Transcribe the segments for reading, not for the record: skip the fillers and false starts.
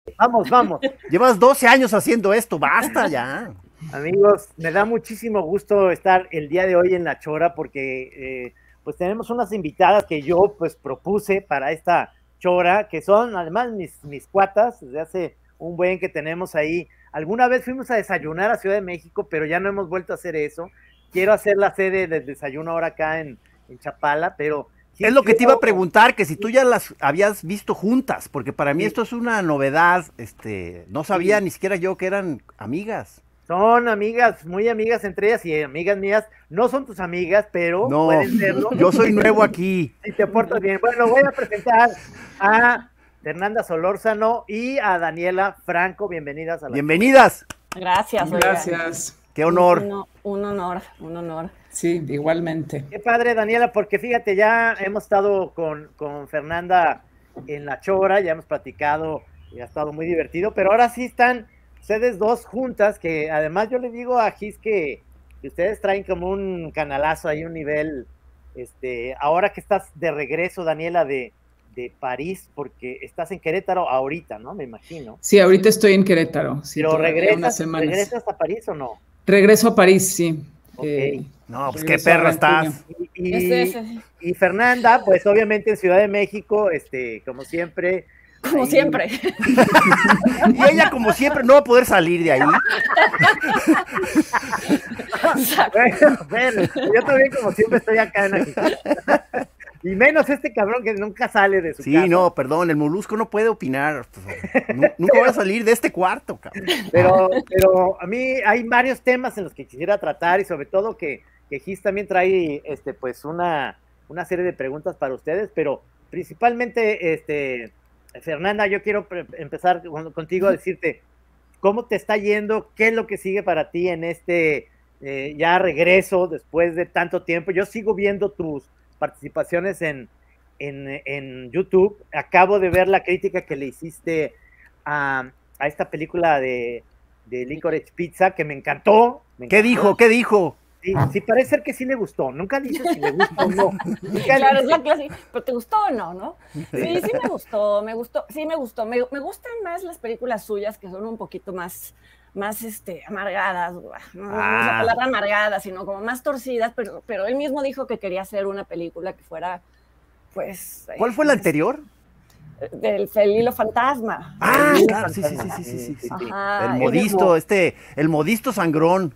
Vamos, vamos. Llevas 12 años haciendo esto, basta ya. Amigos, me da muchísimo gusto estar el día de hoy en La Chora porque pues tenemos unas invitadas que yo pues propuse para esta chora, que son además mis cuatas, desde hace un buen que tenemos ahí. Alguna vez fuimos a desayunar a Ciudad de México, pero ya no hemos vuelto a hacer eso. Quiero hacer la sede del desayuno ahora acá en Chapala, pero sí Es lo que te iba a quiero... preguntar, que si tú ya las habías visto juntas, porque para mí Sí, esto es una novedad, no sabía sí. ni siquiera yo que eran amigas. Son amigas, muy amigas entre ellas y amigas mías. No son tus amigas, pero No, pueden serlo yo soy nuevo aquí. si te portas bien. Bueno, voy a presentar a Fernanda Solórzano y a Daniela Franco. Bienvenidas a la Chora. Bienvenidas, Gracias, oiga. Gracias. qué honor. Un honor, un honor. Sí, igualmente. Qué padre, Daniela, porque fíjate, ya hemos estado con Fernanda en La Chora, ya hemos platicado y ha estado muy divertido, pero ahora sí están ustedes dos juntas, que además yo le digo a Gis que ustedes traen como un canalazo ahí, un nivel, ahora que estás de regreso, Daniela, de París, porque estás en Querétaro ahorita, ¿no? Me imagino. Sí, ahorita estoy en Querétaro. Sí, Pero todavía unas semanas. ¿regresas a París o no? Regreso a París, sí. Ok. No, pues qué regreso perra ahora en estás. junio. Y Fernanda, pues obviamente en Ciudad de México, como siempre. Como ahí- siempre. Y ella, como siempre, no va a poder salir de ahí. Bueno, yo también como siempre estoy acá en aquí. Y menos este cabrón que nunca sale de su Sí, casa. no, perdón, el molusco no puede opinar. Nunca voy a salir de este cuarto, cabrón. Pero a mí hay varios temas en los que quisiera tratar y sobre todo que Gis también trae pues una serie de preguntas para ustedes, pero principalmente Fernanda, yo quiero empezar contigo a decirte cómo te está yendo, qué es lo que sigue para ti en ya regreso después de tanto tiempo. Yo sigo viendo tus participaciones en YouTube. Acabo de ver la crítica que le hiciste a esta película de Licorice Pizza, que me encantó. ¿Qué dijo? ¿Qué dijo? Sí, parece ser que sí le gustó. Nunca dice si le gustó o no. Claro, es la clásica. ¿Pero te gustó o no, no? Sí, sí me gustó. Sí me gustó. Me gustan más las películas suyas, que son un poquito más amargadas. No es la palabra amargada, sino como más torcidas, pero él mismo dijo que quería hacer una película que fuera, pues... ¿Cuál fue la anterior? Del Hilo Fantasma. Claro, sí. Ajá, El modisto sangrón.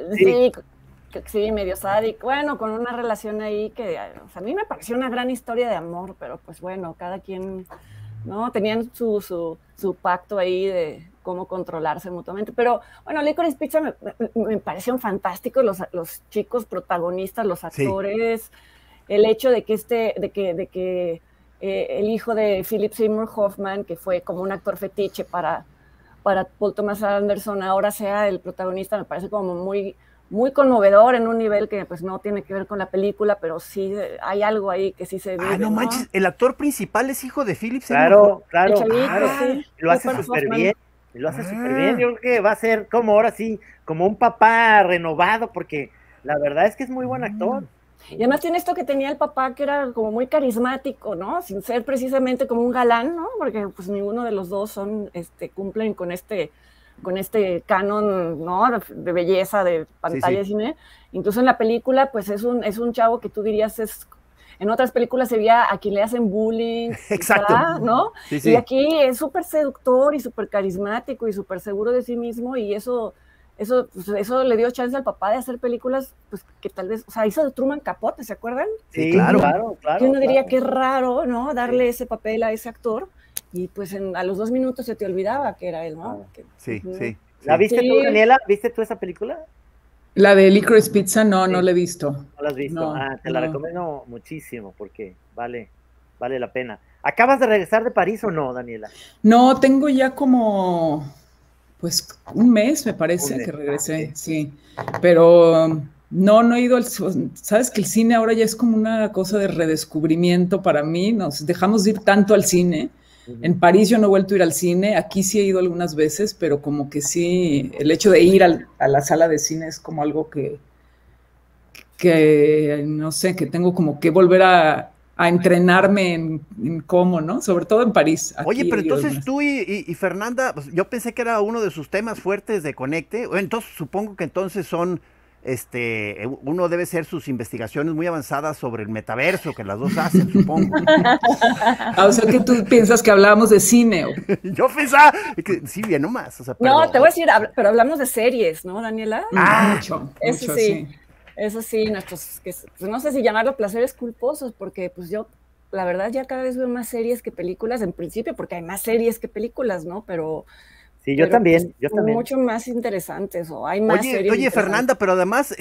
Sí, medio sádico, bueno, con una relación ahí que a mí me pareció una gran historia de amor, pero pues bueno, cada quien, ¿no? Tenían su pacto ahí de cómo controlarse mutuamente, pero bueno, Licorice Pizza me parecieron fantásticos los chicos protagonistas, los actores, el hecho de que el hijo de Philip Seymour Hoffman, que fue como un actor fetiche para Paul Thomas Anderson, ahora sea el protagonista, me parece como muy conmovedor en un nivel que pues no tiene que ver con la película, pero sí hay algo ahí que sí se vive. No manches, el actor principal es hijo de Philip Seymour. Claro. Sí. Lo hace súper bien. Yo creo que va a ser como ahora sí, como un papá renovado, porque la verdad es que es muy buen actor. Y además tiene esto que tenía el papá, que era como muy carismático, ¿no? Sin ser precisamente como un galán, ¿no? Porque pues ninguno de los dos cumplen con este canon, ¿no? De belleza, de pantalla de cine. Incluso en la película, pues es un chavo que tú dirías en otras películas se veía a quien le hacen bullying. Exacto. Quizá, ¿no? Sí. Y aquí es súper seductor y súper carismático y súper seguro de sí mismo, y eso le dio chance al papá de hacer películas, pues que tal vez, o sea, hizo de Truman Capote, ¿se acuerdan? Sí, claro. Y uno diría que es raro, ¿no? Darle ese papel a ese actor. Y pues a los 2 minutos se te olvidaba que era él, ¿no? Sí. ¿La viste tú, Daniela? ¿Viste tú esa película? La de Licorice Pizza, no la he visto. ¿No la has visto? No, te la recomiendo muchísimo porque vale la pena. ¿Acabas de regresar de París o no, Daniela? No, tengo ya como, pues, un mes, me parece, que regresé, sí. Pero no he ido al... Sabes que el cine ahora ya es como una cosa de redescubrimiento para mí. Nos dejamos de ir tanto al cine. En París yo no he vuelto a ir al cine, aquí sí he ido algunas veces, pero como que sí, el hecho de ir a la sala de cine es como algo que no sé, que tengo como que volver a a entrenarme en cómo, ¿no? Sobre todo en París. Oye, pero entonces demás. tú y Fernanda, pues, yo pensé que era uno de sus temas fuertes de Conecte. Entonces supongo que entonces son, uno debe ser sus investigaciones muy avanzadas sobre el metaverso, que las dos hacen, supongo. O sea que tú piensas que hablábamos de cine. Yo pensaba que sí, bien nomás. O sea, No, te voy a decir, pero hablamos de series, ¿no, Daniela? Mucho, Eso sí. Eso sí, nuestros, pues no sé si llamarlo placeres culposos, porque pues yo, la verdad, ya cada vez veo más series que películas, en principio, porque hay más series que películas, ¿no? Sí, yo también, pues, mucho más interesantes, o hay más series. Oye, Fernanda, pero además,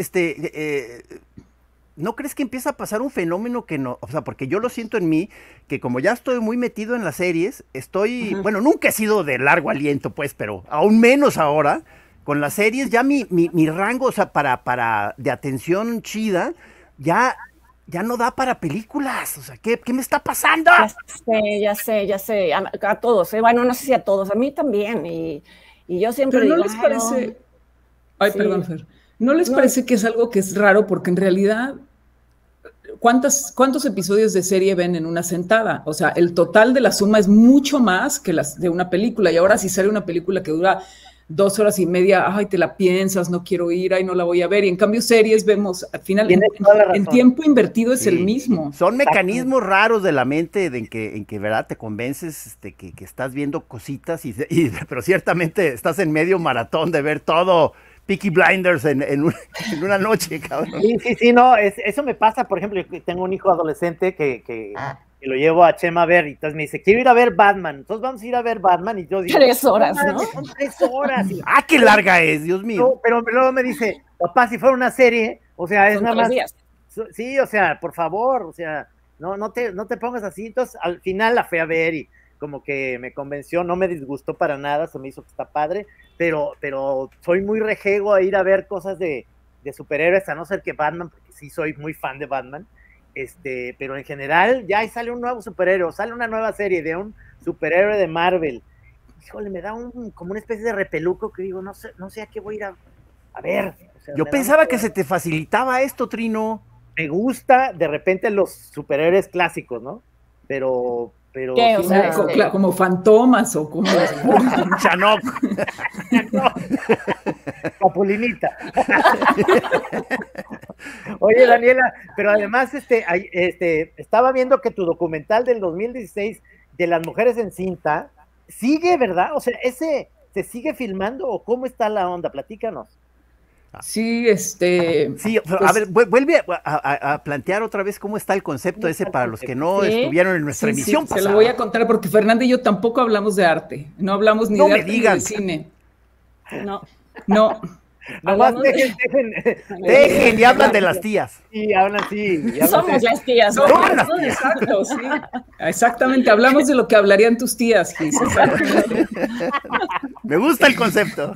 ¿no crees que empieza a pasar un fenómeno que no, o sea, porque yo lo siento en mí, que como ya estoy muy metido en las series, bueno, nunca he sido de largo aliento, pues, pero aún menos ahora, con las series, ya mi rango, o sea, de atención chida, ya no da para películas. O sea, ¿qué me está pasando? Ya sé. A todos, ¿eh? Bueno, no sé si a todos, a mí también. Y yo siempre Pero digo, ¿no les parece? Ay, sí. Perdón, Fer. ¿No les parece que es algo que es raro? Porque en realidad, ¿cuántos episodios de serie ven en una sentada? O sea, el total de la suma es mucho más que las de una película. Y ahora si sale una película que dura 2 horas y media, ay, te la piensas, no quiero ir, ay, no la voy a ver. Y en cambio series vemos, al final, en tiempo invertido es el mismo. Son mecanismos raros de la mente en que ¿verdad? Te convences que estás viendo cositas, pero ciertamente estás en medio maratón de ver todo Peaky Blinders en una noche, cabrón. Sí, no, eso me pasa, por ejemplo, yo tengo un hijo adolescente que lo llevo a Chema a ver, y entonces me dice, quiero ir a ver Batman, entonces vamos a ir a ver Batman, y yo digo, 3 horas, ¿no? Son 3 horas. ¡Ah, qué larga es, Dios mío! No, pero luego me dice, papá, si fuera una serie, o sea, es Son nada 3 más. días. Sí, o sea, por favor, o sea, no te pongas así. Entonces, al final la fui a ver y como que me convenció, no me disgustó para nada, se me hizo que está padre, pero soy muy rejego a ir a ver cosas de superhéroes, a no ser que Batman, porque sí soy muy fan de Batman. Pero en general ya ahí sale un nuevo superhéroe, sale una nueva serie de un superhéroe de Marvel. Híjole, me da como una especie de repeluco que digo, no sé a qué voy a ir a ver. O sea, yo pensaba que se te facilitaba esto, Trino. Me gusta de repente los superhéroes clásicos, ¿no? Pero ¿Qué? O sí, sea, como fantomas o como Chanok. Capulinita. Oye, Daniela, pero además estaba viendo que tu documental del 2016 de las mujeres en cinta sigue, ¿verdad? O sea, ¿ese se sigue filmando o cómo está la onda? Platícanos. Sí, Sí, pues, a ver, vuelve a plantear otra vez cómo está el concepto ese para los que no estuvieron en nuestra emisión pasada. Se lo voy a contar porque Fernanda y yo tampoco hablamos de arte, no hablamos ni de arte ni de cine. No. Nomás dejen y hablan de las tías. Sí, hablan sí. Somos las tías. Somos las tías. Exacto, sí. Exactamente, hablamos de lo que hablarían tus tías, Gis. Me gusta el concepto.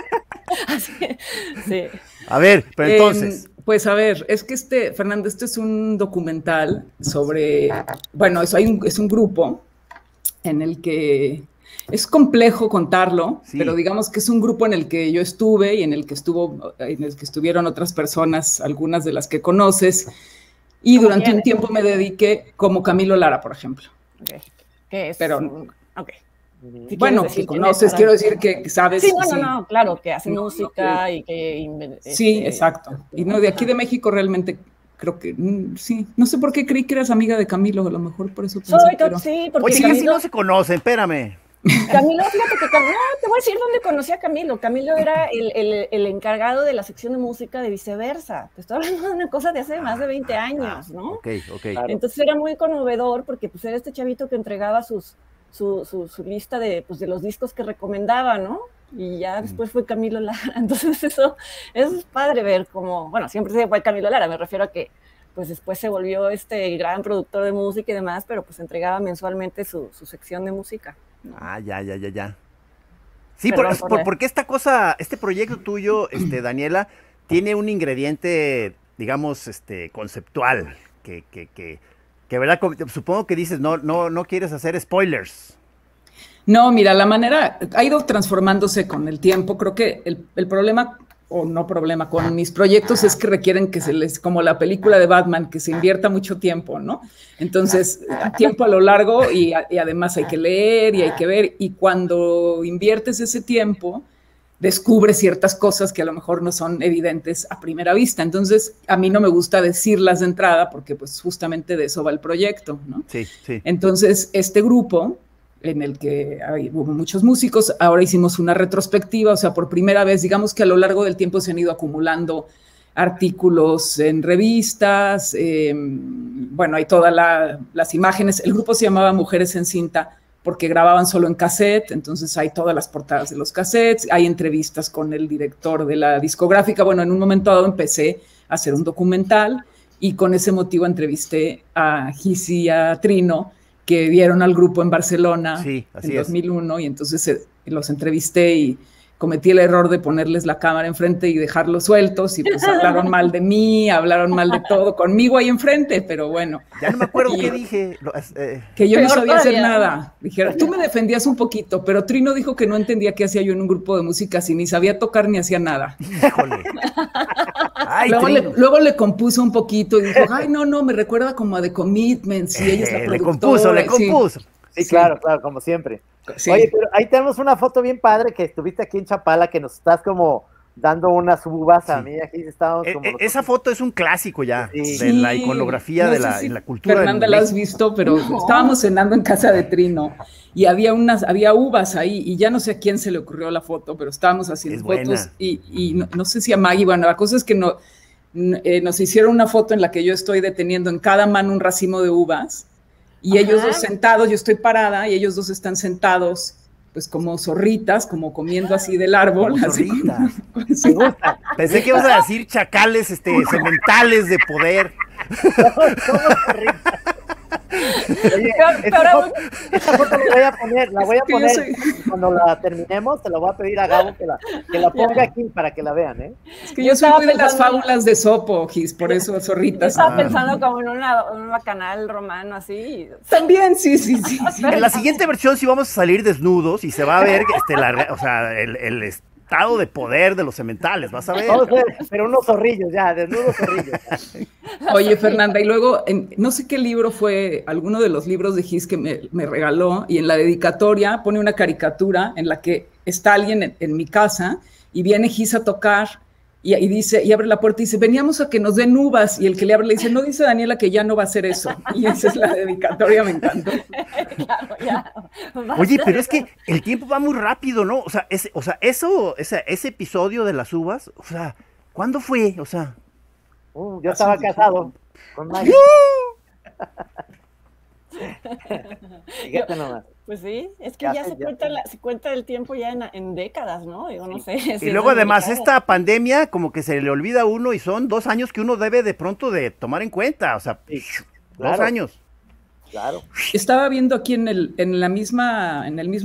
Sí. A ver, pero entonces. Pues a ver, es que Fernando, este es un documental sobre, bueno, es un grupo en el que es complejo contarlo, sí, pero digamos que es un grupo en el que yo estuve y en el que estuvieron otras personas, algunas de las que conoces, y durante un tiempo me dediqué como Camilo Lara, por ejemplo. Okay. ¿Qué es? Pero, okay. Si bueno, que conoces, quiero decir que sabes. Sí, no, claro, que hace música y que... Sí, exacto. Y no, de aquí de México realmente creo que, sí, no sé por qué creí que eras amiga de Camilo, a lo mejor por eso pensé, pero... Sí, porque oye, Camilo... casi no se conocen, espérame. Camilo, fíjate que te voy a decir dónde conocí a Camilo. Camilo era el encargado de la sección de música de Viceversa. Te estoy hablando de una cosa de hace más de 20 años, ¿no? Ok. Entonces era muy conmovedor porque pues era este chavito que entregaba su lista de los discos que recomendaba, ¿no? Y ya después fue Camilo Lara. Entonces eso es padre ver cómo, bueno, siempre se fue Camilo Lara, me refiero a que pues después se volvió gran productor de música y demás, pero pues entregaba mensualmente su sección de música, ¿no? Ah, ya. Sí, porque esta cosa, este proyecto tuyo, Daniela, tiene un ingrediente, digamos, conceptual, que verdad, supongo que dices, no quieres hacer spoilers. No, mira, la manera ha ido transformándose con el tiempo. Creo que el problema o no problema con mis proyectos es que requieren que se les, como la película de Batman, que se invierta mucho tiempo, ¿no? Entonces, tiempo a lo largo y además hay que leer y hay que ver, y cuando inviertes ese tiempo, descubres ciertas cosas que a lo mejor no son evidentes a primera vista. Entonces, a mí no me gusta decirlas de entrada porque pues justamente de eso va el proyecto, ¿no? Sí, sí. Entonces, este grupo en el que hubo muchos músicos, ahora hicimos una retrospectiva, o sea, por primera vez, digamos que a lo largo del tiempo se han ido acumulando artículos en revistas, bueno, hay todas las imágenes, el grupo se llamaba Mujeres en Cinta porque grababan solo en cassette, entonces hay todas las portadas de los cassettes, hay entrevistas con el director de la discográfica, bueno, en un momento dado empecé a hacer un documental y con ese motivo entrevisté a Gis y a Trino, que vieron al grupo en Barcelona en 2001 y entonces los entrevisté y cometí el error de ponerles la cámara enfrente y dejarlos sueltos y pues hablaron mal de mí, hablaron mal de todo, conmigo ahí enfrente, pero bueno. Ya no me acuerdo qué dije. Que yo no sabía hacer nada. Dijeron, tú me defendías un poquito, pero Trino dijo que no entendía qué hacía yo en un grupo de música, si ni sabía tocar ni hacía nada. Híjole. Ay, luego le compuso un poquito y dijo, ay, no, me recuerda como a The Commitments y ella es la productora. Le compuso. Sí, claro, como siempre. Sí. Oye, pero ahí tenemos una foto bien padre que estuviste aquí en Chapala, que nos estás como dando unas uvas a mí. Aquí estábamos como esa foto es un clásico ya de la iconografía de la cultura. Fernanda la has visto, pero estábamos cenando en casa de Trino y había uvas ahí y ya no sé a quién se le ocurrió la foto, pero estábamos haciendo fotos y no sé si a Maggie, bueno, la cosa es que nos hicieron una foto en la que yo estoy deteniendo en cada mano un racimo de uvas. Y ellos dos sentados, yo estoy parada y ellos dos están sentados, pues como zorritas, como comiendo así del árbol. Como así sí. Pensé que ibas a decir chacales sementales de poder. Oye, esta foto la voy a poner cuando la terminemos, te la voy a pedir a Gabo que la ponga aquí para que la vean, ¿eh? Es que yo soy muy de las fábulas de Sopo, Gis, por eso zorritas. Estaba pensando como en un bacanal romano así. También, sí. En la siguiente versión sí vamos a salir desnudos y se va a ver el estado de poder de los sementales, vas a ver. Pero unos zorrillos ya, desnudos zorrillos. Oye, Fernanda, y luego, no sé qué libro fue, alguno de los libros de Gis que me regaló, y en la dedicatoria pone una caricatura en la que está alguien en mi casa y viene Gis a tocar y dice, y abre la puerta y dice, veníamos a que nos den uvas, y el que le abre le dice, no, dice Daniela que ya no va a hacer eso, y esa es la dedicatoria, me encantó. Claro, ya. Oye, pero es que el tiempo va muy rápido, ¿no? O sea, ese episodio de las uvas, o sea, ¿cuándo fue? O sea, yo estaba casado con Maggie. Fíjate nomás. Pues sí, es que ya se cuenta el tiempo ya en décadas, ¿no? Digo, no sé. Y luego además esta pandemia como que se le olvida a uno y son 2 años que uno debe de pronto de tomar en cuenta, o sea, claro. 2 años. Claro. Estaba viendo aquí en la misma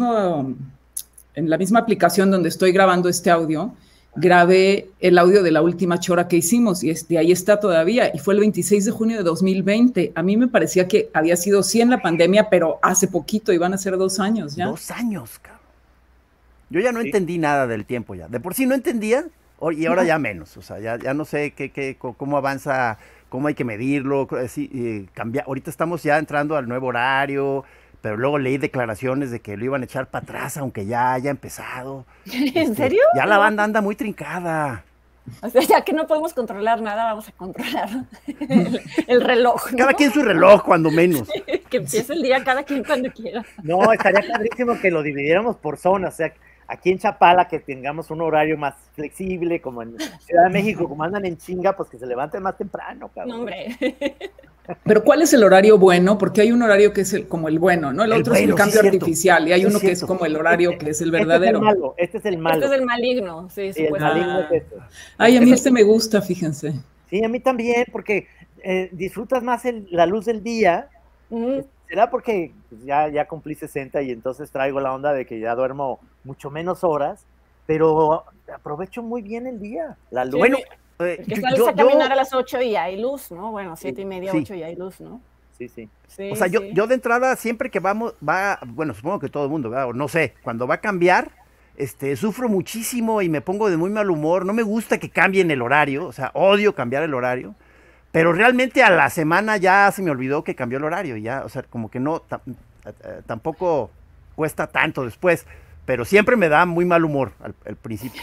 aplicación donde estoy grabando este audio, grabé el audio de la última chora que hicimos y ahí está todavía, y fue el 26 de junio de 2020. A mí me parecía que había sido sí en la pandemia, pero hace poquito, iban a ser 2 años ya. 2 años, cabrón. Yo ya no entendí nada del tiempo ya. De por sí no entendía, y ahora ya menos. O sea, ya no sé cómo avanza, cómo hay que medirlo, cambiar. Ahorita estamos ya entrando al nuevo horario, pero luego leí declaraciones de que lo iban a echar para atrás, aunque ya haya empezado. ¿En serio? Ya la banda anda muy trincada. O sea, ya que no podemos controlar nada, vamos a controlar el reloj, ¿no? Cada quien su reloj, cuando menos. Que empiece el día cada quien cuando quiera. No, estaría padrísimo que lo dividiéramos por zonas, o sea, aquí en Chapala que tengamos un horario más flexible, como en Ciudad de México, como andan en chinga, pues que se levanten más temprano, cabrón. No, hombre. Pero ¿cuál es el horario bueno? Porque hay un horario que es como el bueno, ¿no? El otro bueno, es el cambio artificial y hay uno que es como el horario que es el verdadero. Este es el malo. Este es el maligno, sí, el maligno es este. Ay, a mí me gusta, fíjense. Sí, a mí también, porque disfrutas más la luz del día. Será porque pues, ya cumplí 60 y entonces traigo la onda de que ya duermo mucho menos horas, pero aprovecho muy bien el día, la luz. Sí, bueno, que sales a caminar a las 8 y hay luz, ¿no? Bueno, 7:30, 8 y hay luz, ¿no? Sí. O sea, yo de entrada, siempre que bueno, supongo que todo el mundo, ¿verdad? O no sé, cuando va a cambiar, sufro muchísimo y me pongo de muy mal humor. No me gusta que cambien el horario, o sea, odio cambiar el horario. Pero realmente a la semana ya se me olvidó que cambió el horario, ya, o sea, como que no, tampoco cuesta tanto después, pero siempre me da muy mal humor al principio.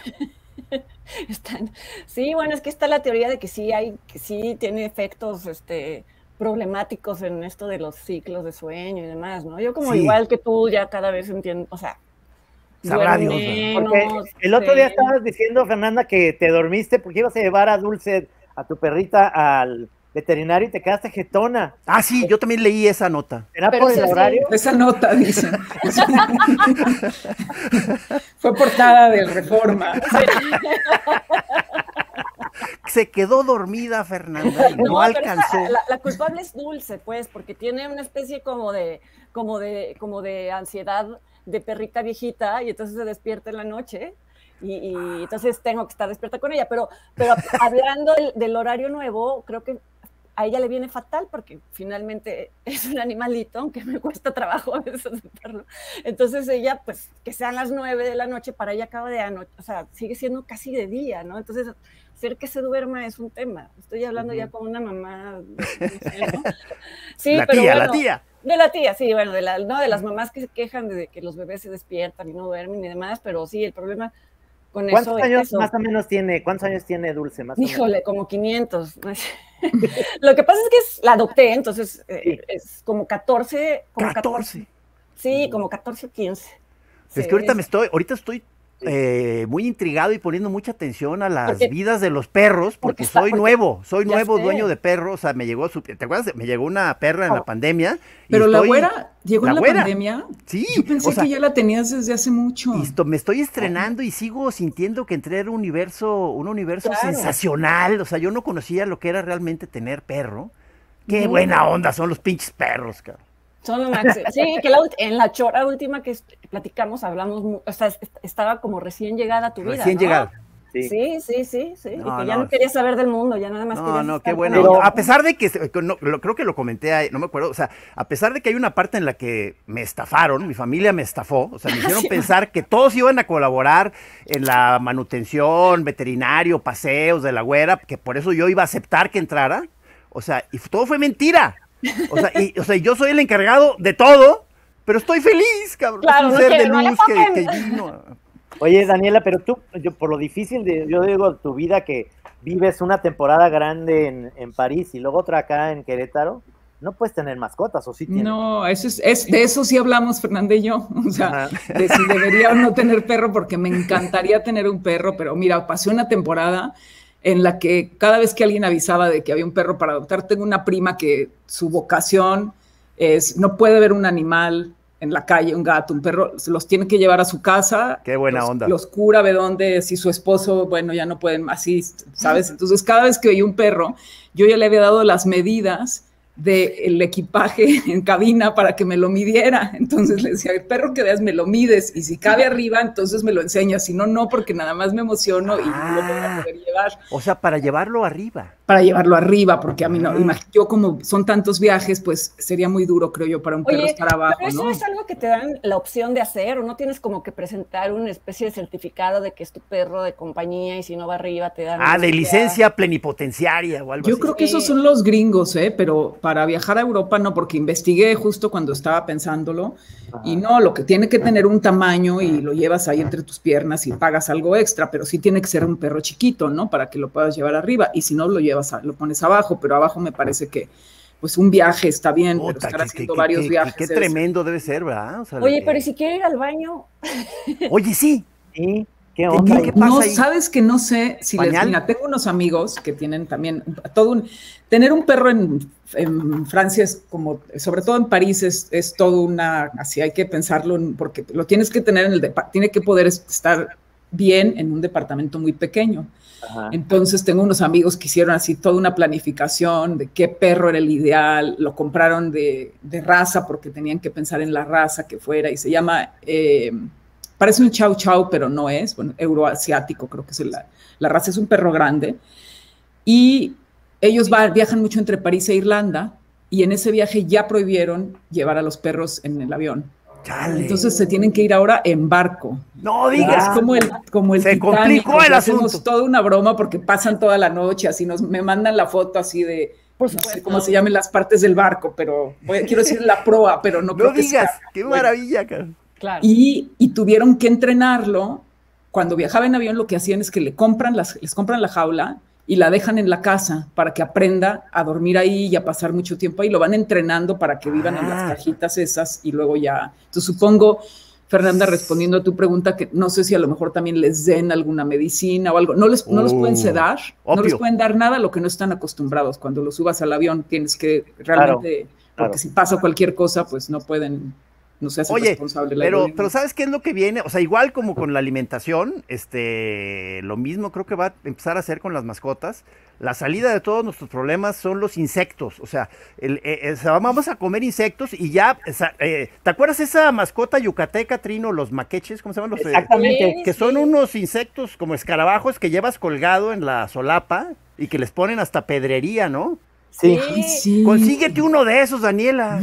Sí, bueno, es que está la teoría de que sí tiene efectos, problemáticos en esto de los ciclos de sueño y demás, ¿no? Yo como igual que tú ya cada vez entiendo, o sea, sabrá Dios, porque el otro día estabas diciendo, Fernanda, que te dormiste porque ibas a llevar a Dulce, a tu perrita, al veterinario y te quedaste jetona. Ah, sí, yo también leí esa nota. ¿Era por el horario? Esa nota, dicen. Fue portada del Reforma. Se quedó dormida Fernanda y no alcanzó. La culpable es Dulce, pues, porque tiene una especie como de ansiedad de perrita viejita y entonces se despierta en la noche y entonces tengo que estar despierta con ella, pero hablando del horario nuevo, creo que a ella le viene fatal porque finalmente es un animalito, aunque me cuesta trabajo a veces aceptarlo. Entonces ella, pues, que sean las 9 de la noche, para ella acaba de anoche, o sea, sigue siendo casi de día, ¿no? Entonces, hacer que se duerma es un tema. Estoy hablando ya con una mamá, no sé, ¿no? Sí, la pero tía, bueno, la tía. De la tía, sí, bueno, de las mamás que se quejan de que los bebés se despiertan y no duermen y demás, pero sí, el problema con ¿Cuántos eso años es eso. más o menos tiene? ¿Cuántos años tiene Dulce? Más Híjole, como 500. Lo que pasa es que la adopté, entonces es como 14. Como 14. Sí, como 14 o 15. Es sí, que ahorita estoy muy intrigado y poniendo mucha atención a las vidas de los perros, porque soy nuevo dueño de perros. O sea, ¿te acuerdas? Me llegó una perra en la pandemia. Pero la güera llegó en la pandemia. Sí. Yo pensé que ya la tenías desde hace mucho. Me estoy estrenando y sigo sintiendo que entré en un universo sensacional. O sea, yo no conocía lo que era realmente tener perro. Qué buena onda son los pinches perros, cabrón. Son lo máximo. Sí, que en la chora última que platicamos, hablamos, o sea, estaba como recién llegada a tu vida, Recién llegada. Sí. No, y que ya no querías saber del mundo, ya nada más querías No, estar qué bueno. Pero, a pesar de que, creo que lo comenté ahí, no me acuerdo, o sea, a pesar de que hay una parte en la que me estafaron, mi familia me estafó, o sea, me hicieron pensar que todos iban a colaborar en la manutención, veterinario, paseos de la güera, que por eso yo iba a aceptar que entrara, o sea, y todo fue mentira. O sea, yo soy el encargado de todo, pero estoy feliz, cabrón. Claro, es un ser de luz que vino. Oye, Daniela, pero tú, por lo difícil yo digo, tu vida que vives una temporada grande en París y luego otra acá en Querétaro, no puedes tener mascotas, ¿o sí tienes? No, de eso sí hablamos, Fernanda y yo. O sea, de si debería o no tener perro, porque me encantaría tener un perro, pero mira, pasé una temporada en la que cada vez que alguien avisaba de que había un perro para adoptar, tengo una prima que su vocación es, no puede ver un animal en la calle, un gato, un perro, se los tiene que llevar a su casa. Qué buena onda. Los cura, ve dónde, si su esposo, bueno, ya no pueden, así, ¿sabes? Entonces, cada vez que veía un perro, yo ya le había dado las medidas del equipaje en cabina para que me lo midiera. Entonces le decía, el perro que veas me lo mides y si cabe arriba, entonces me lo enseñas, si no, no, porque nada más me emociono y no lo voy a poder llevar. O sea, para llevarlo arriba. Para llevarlo arriba, porque a mí no, yo como son tantos viajes, pues sería muy duro, creo yo, para un perro estar abajo, pero eso, ¿no? Es algo que te dan la opción de hacer, o no tienes como que presentar una especie de certificado de que es tu perro de compañía y si no va arriba te dan... de licencia plenipotenciaria o algo así. Yo creo que esos son los gringos, pero para viajar a Europa no, porque investigué justo cuando estaba pensándolo. Ajá. Y no, lo que tiene que tener un tamaño y lo llevas ahí entre tus piernas y pagas algo extra, pero sí tiene que ser un perro chiquito, ¿no? Para que lo puedas llevar arriba, y si no lo llevas, lo pones abajo, pero abajo me parece que pues un viaje está bien, pero estar haciendo varios viajes. Qué tremendo debe ser, ¿verdad? O sea, oye, pero ¿y si quiere ir al baño? Oye, sí. ¿Sí? ¿Qué onda? ¿Qué pasa ahí? Sabes que no sé si mira, tengo unos amigos que tienen también tener un perro en Francia es como, sobre todo en París es todo así hay que pensarlo, porque lo tienes que tener tiene que poder estar bien en un departamento muy pequeño. Ajá. Entonces tengo unos amigos que hicieron así toda una planificación de qué perro era el ideal, lo compraron de raza porque tenían que pensar en la raza que fuera, y se llama... parece un chow chow, pero no es, bueno, euroasiático, creo que es la raza, es un perro grande, y ellos viajan mucho entre París e Irlanda, y en ese viaje ya prohibieron llevar a los perros en el avión. Chale. Entonces se tienen que ir ahora en barco. No digas. Es como el Se Titanic, complicó el hacemos asunto. toda una broma porque pasan toda la noche, así me mandan la foto así de, no sé cómo se llaman las partes del barco, pero quiero decir la proa, pero no creo que digas, sea. qué maravilla, cara. Claro. Y tuvieron que entrenarlo. Cuando viajaba en avión, lo que hacían es que les compran la jaula y la dejan en la casa para que aprenda a dormir ahí y a pasar mucho tiempo ahí. Lo van entrenando para que vivan en las cajitas esas y luego ya. Entonces supongo, Fernanda, respondiendo a tu pregunta, que no sé si a lo mejor también les den alguna medicina o algo. No los pueden sedar, opio. no les pueden dar nada a lo que no están acostumbrados. Cuando los subas al avión tienes que realmente, porque si pasa cualquier cosa, pues no pueden... No se hace responsable. Pero ¿sabes qué es lo que viene? O sea, igual como con la alimentación, lo mismo creo que va a empezar a hacer con las mascotas. La salida de todos nuestros problemas son los insectos. O sea, vamos a comer insectos y ya, ¿te acuerdas esa mascota yucateca, Trino, los maqueches? ¿Cómo se llaman? Exactamente. Que son unos insectos como escarabajos que llevas colgado en la solapa y que les ponen hasta pedrería, ¿no? Sí. Sí. Consíguete uno de esos, Daniela.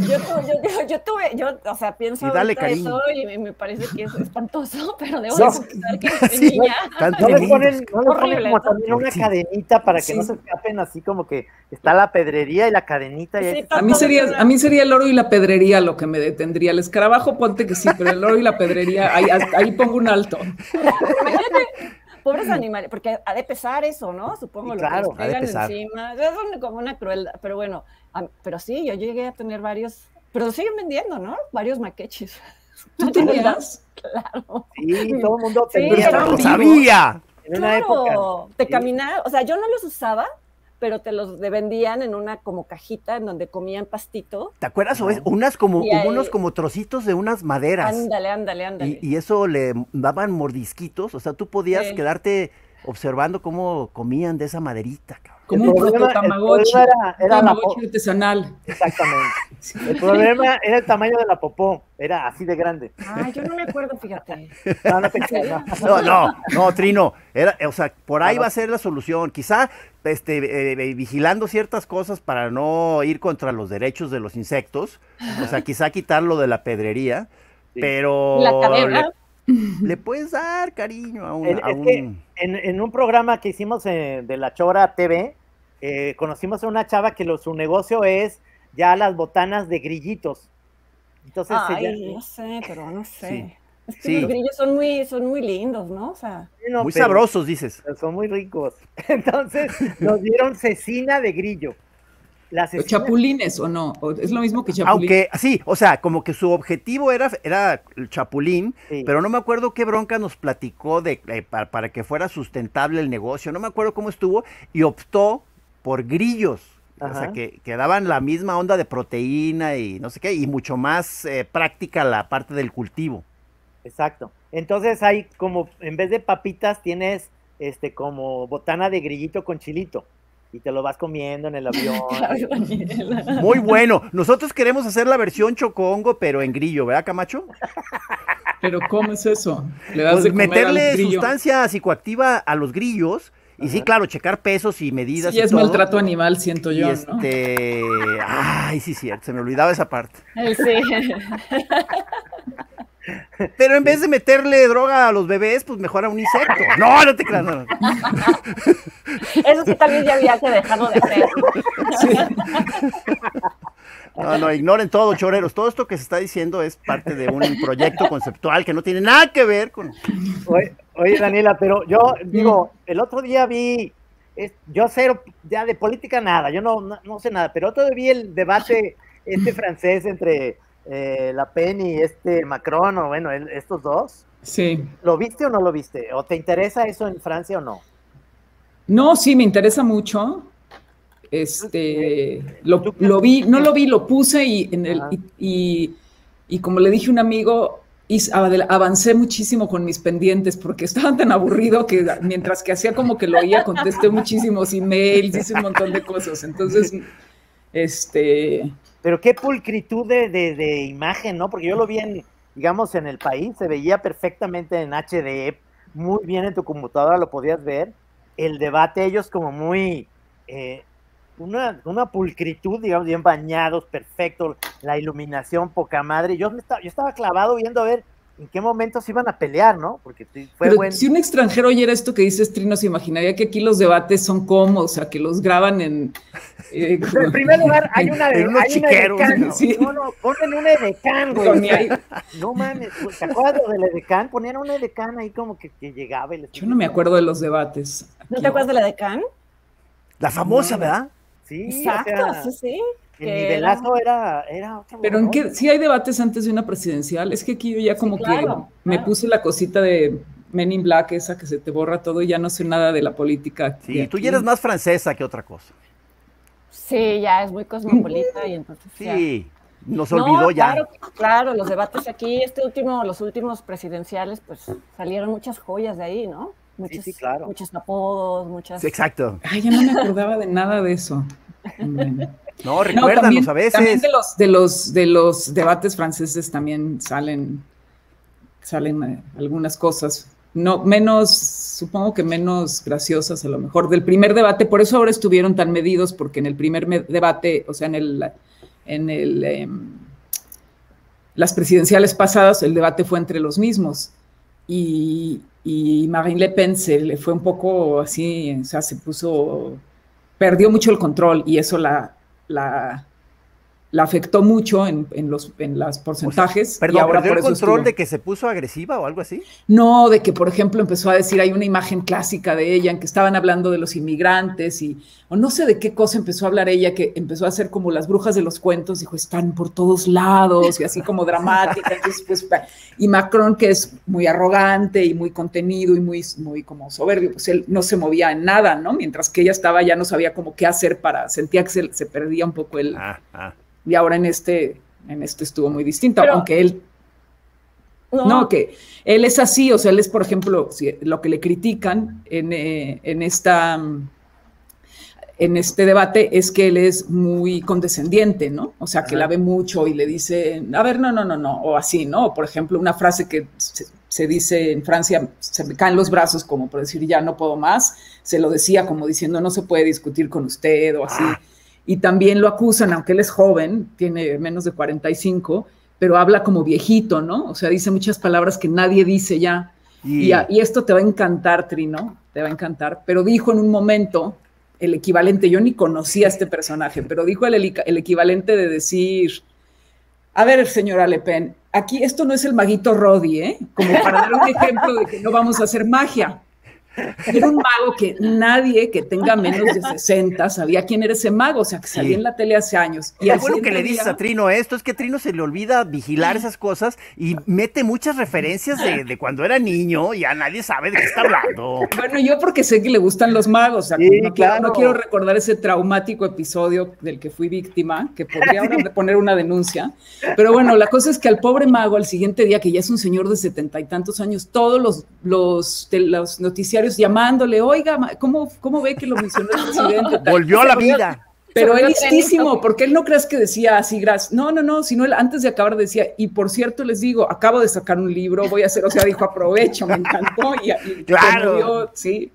Yo, o sea, pienso y dale cariño. Eso y me parece que es espantoso, pero debo confesar que de niña. No le ponen horrible, como también una cadenita para que no se escapen, así como que está la pedrería y la cadenita. Y a mí sería el oro y la pedrería lo que me detendría. El escarabajo, ponte que sí, pero el oro y la pedrería, ahí pongo un alto. Imagínate. Pobres animales, porque ha de pesar eso, ¿no? Supongo, claro, lo que les pegan encima. Es como una crueldad, pero bueno, pero sí, yo llegué a tener varios, pero siguen vendiendo, ¿no? Varios maqueches. ¿Tú tenías? Claro. Sí, todo el mundo tenía. Pero lo sabía. En una época. Te caminaba, o sea, yo no los usaba, pero te los vendían en una como cajita en donde comían pastito. ¿Te acuerdas? Hubo unos como trocitos de unas maderas. Ándale. Y eso le daban mordisquitos, o sea, tú podías quedarte observando cómo comían de esa maderita, cabrón. Como un proto-tamagotchi. Era tamagotchi artesanal. Exactamente. El problema era el tamaño de la popó, era así de grande. Yo no me acuerdo, fíjate. No, Trino, o sea, por ahí va a ser la solución. Quizá vigilando ciertas cosas para no ir contra los derechos de los insectos, o sea, quizá quitarlo de la pedrería, pero la cadena. Le puedes dar cariño a que en un programa que hicimos de La Chora TV, conocimos a una chava que su negocio es ya las botanas de grillitos. Entonces no sé, pero no sé. Es que los grillos son muy lindos, ¿no? O sea, muy sabrosos, dices. Son muy ricos. Entonces nos dieron cecina de grillo. ¿Los chapulines o no? ¿O es lo mismo que chapulín? Aunque, sí, o sea, como que su objetivo era el chapulín, sí. Pero no me acuerdo qué bronca nos platicó para que fuera sustentable el negocio, no me acuerdo cómo estuvo, y optó por grillos. Ajá. O sea, que daban la misma onda de proteína y no sé qué, y mucho más práctica la parte del cultivo. Exacto. Entonces hay como, en vez de papitas, tienes como botana de grillito con chilito. Y te lo vas comiendo en el avión. Muy bueno. Nosotros queremos hacer la versión chocongo, pero en grillo, ¿verdad, Camacho? ¿Pero cómo es eso? ¿Le das pues meterle sustancia psicoactiva a los grillos. Y Ajá. Sí, claro, checar pesos y medidas. Sí, es todo. Maltrato animal, siento yo, ¿no? Ay, sí, cierto, se me olvidaba esa parte. Sí. Pero en vez de meterle droga a los bebés, pues mejor a un insecto. No te creas. No. Eso sí también ya había que dejarlo de hacer. Sí. No, ignoren todo, choreros. Todo esto que se está diciendo es parte de un proyecto conceptual que no tiene nada que ver con... Oye, Daniela, pero yo digo, el otro día vi, yo cero, ya de política nada, yo no sé nada, pero otro día vi el debate francés entre Le Pen y Macron, o bueno, estos dos. Sí. ¿Lo viste o no lo viste? ¿O te interesa eso en Francia o no? No, sí, me interesa mucho. Lo vi, no lo vi, lo puse y como le dije a un amigo, avancé muchísimo con mis pendientes porque estaba tan aburrido que mientras que hacía como que lo oía, contesté muchísimos emails, hice un montón de cosas. Entonces, Pero qué pulcritud de imagen, ¿no? Porque yo lo vi digamos, en El País, se veía perfectamente en HD, muy bien en tu computadora lo podías ver. El debate, ellos como muy una pulcritud, digamos, bien bañados, perfecto, la iluminación poca madre. Yo estaba clavado viendo a ver en qué momento se iban a pelear, ¿no? Porque fue bueno. Si un extranjero oyera esto que dices, Trino, se imaginaría que aquí los debates son como, o sea, que los graban en... en primer lugar, hay una edecán. Sí. No, ponen un edecán, güey. No mames, ¿te acuerdas del edecán? Ponían un edecán ahí como que llegaba y les... Yo no me acuerdo de los debates. ¿No te acuerdas de la edecán? La famosa, ¿verdad? Sí, exacto, o sea, sí. El nivelazo era otro. Pero en qué, sí hay debates antes de una presidencial. Es que aquí yo ya como que me puse la cosita de Men in Black, esa que se te borra todo y ya no sé nada de la política. Sí, tú ya eres más francesa que otra cosa. Sí, ya es muy cosmopolita y entonces sí, nos olvidó ya. Claro, los debates aquí, los últimos presidenciales, pues salieron muchas joyas de ahí, ¿no? Muchos, sí, claro. Muchos apodos, muchas... Sí, exacto. Ay, ya no me acordaba de nada de eso. No, recuérdanos a veces. También de los debates franceses también salen algunas cosas. No, supongo que menos graciosas a lo mejor. Del primer debate, por eso ahora estuvieron tan medidos, porque en el primer debate, o sea, las presidenciales pasadas, el debate fue entre los mismos. Y Marine Le Pen se le fue un poco así, o sea, perdió mucho el control y eso la afectó mucho en los porcentajes. Perdón, y ahora ¿perdió el control de que se puso agresiva o algo así? No, de que, por ejemplo, empezó a decir, hay una imagen clásica de ella en que estaban hablando de los inmigrantes o no sé de qué cosa empezó a hablar ella, que empezó a hacer como las brujas de los cuentos, dijo, están por todos lados y así como dramática. Entonces, pues, y Macron, que es muy arrogante y muy contenido y muy como soberbio, pues él no se movía en nada, ¿no? Mientras que ella ya no sabía como qué hacer sentía que se perdía un poco el... Y ahora en este estuvo muy distinto, pero, aunque él... No, que él es así, o sea, él es, por ejemplo, lo que le critican en este debate es que él es muy condescendiente, ¿no? O sea, que la ve mucho y le dice, a ver, no, o así, ¿no? Por ejemplo, una frase que se dice en Francia, se me caen los brazos como por decir, ya no puedo más, se lo decía como diciendo, no se puede discutir con usted o así. Y también lo acusan, aunque él es joven, tiene menos de 45, pero habla como viejito, ¿no? O sea, dice muchas palabras que nadie dice ya. Y esto te va a encantar, Trino, te va a encantar. Pero dijo en un momento el equivalente, yo ni conocía a este personaje, pero dijo el equivalente de decir, a ver, señora Le Pen, aquí esto no es el maguito Roddy, ¿eh? Como para dar un ejemplo de que no vamos a hacer magia. Era un mago que nadie que tenga menos de 60 sabía quién era ese mago, o sea, que salía en la tele hace años. Y es bueno que le dices a Trino esto, es que a Trino se le olvida vigilar esas cosas y mete muchas referencias de cuando era niño y ya nadie sabe de qué está hablando. Bueno, yo porque sé que le gustan los magos, o sea, sí, no quiero recordar ese traumático episodio del que fui víctima, que podría ahora poner una denuncia, pero bueno, la cosa es que al pobre mago al siguiente día, que ya es un señor de 70 y tantos años, todos los noticiarios llamándole, oiga, ¿cómo ve que lo mencionó el presidente? Volvió a la vida. Pero él listísimo, porque él no crees que decía así, gracias. No, sino él antes de acabar decía, y por cierto les digo, acabo de sacar un libro, voy a hacer, o sea, dijo, aprovecho, me encantó. Y claro. Sí.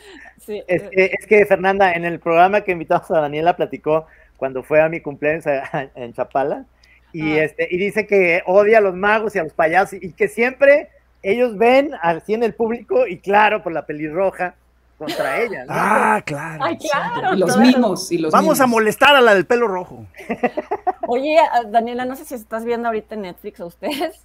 Es que Fernanda, en el programa que invitamos a Daniela, platicó cuando fue a mi cumpleaños en Chapala, y dice que odia a los magos y a los payasos, y que siempre ellos ven así en el público, y claro, por la pelirroja contra ella, ¿no? Claro. Ay, claro. Y los mimos. Vamos a molestar a la del pelo rojo. Oye, Daniela, no sé si estás viendo ahorita en Netflix a ustedes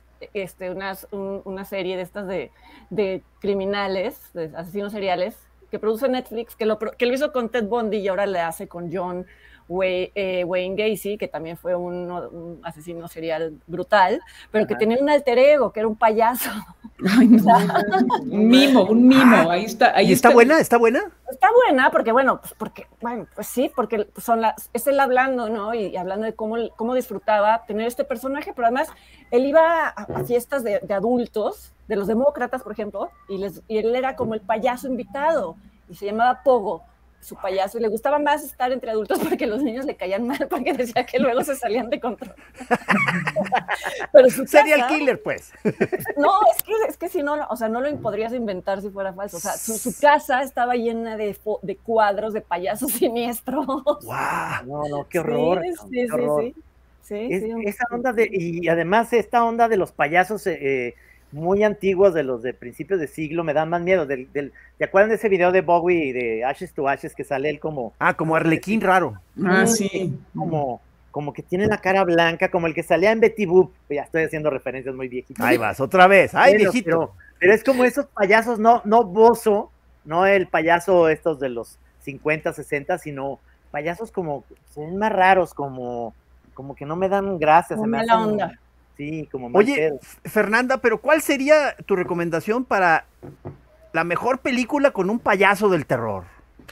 una serie de estas de criminales, de asesinos seriales, que produce Netflix, que lo hizo con Ted Bundy y ahora le hace con John Wayne Gacy, que también fue un asesino serial brutal, pero que tenía un alter ego, que era un payaso. Ay, no. Un mimo. Ahí está. ¿Y está buena? ¿Está buena? Está buena porque, pues sí, porque es él hablando, ¿no? Y hablando de cómo disfrutaba tener este personaje, pero además él iba a fiestas de adultos, de los demócratas, por ejemplo, y él era como el payaso invitado, y se llamaba Pogo. su payaso y le gustaba más estar entre adultos porque los niños le caían mal porque decía que luego se salían de control. Pero su Serial casa, killer, pues. no, es que si no, o sea, no lo podrías inventar si fuera falso. O sea, su casa estaba llena de cuadros de payasos siniestros. ¡Wow! No, qué horror. Sí, qué horror. Sí, esa onda y además esta onda de los payasos muy antiguos, de los de principios de siglo, me dan más miedo. ¿Te acuerdan de ese video de Bowie de Ashes to Ashes que sale él como... como Arlequín raro. Sí. Como que tiene la cara blanca, como el que salía en Betty Boop. Ya estoy haciendo referencias muy viejitas. Ahí vas, otra vez. ¡Ay, viejito! Pero es como esos payasos, no Bozo, no el payaso estos de los 50, 60, sino payasos como, son más raros, como que no me dan gracias. Como mala onda. Sí, como Oye, Fernanda, pero ¿cuál sería tu recomendación para la mejor película con un payaso del terror?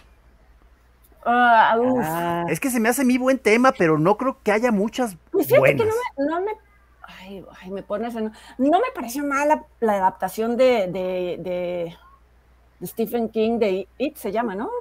Es que se me hace mi buen tema, pero no creo que haya muchas pues fíjate buenas. Que no me ay, me pones no me pareció mala la adaptación de Stephen King de It, se llama, ¿no?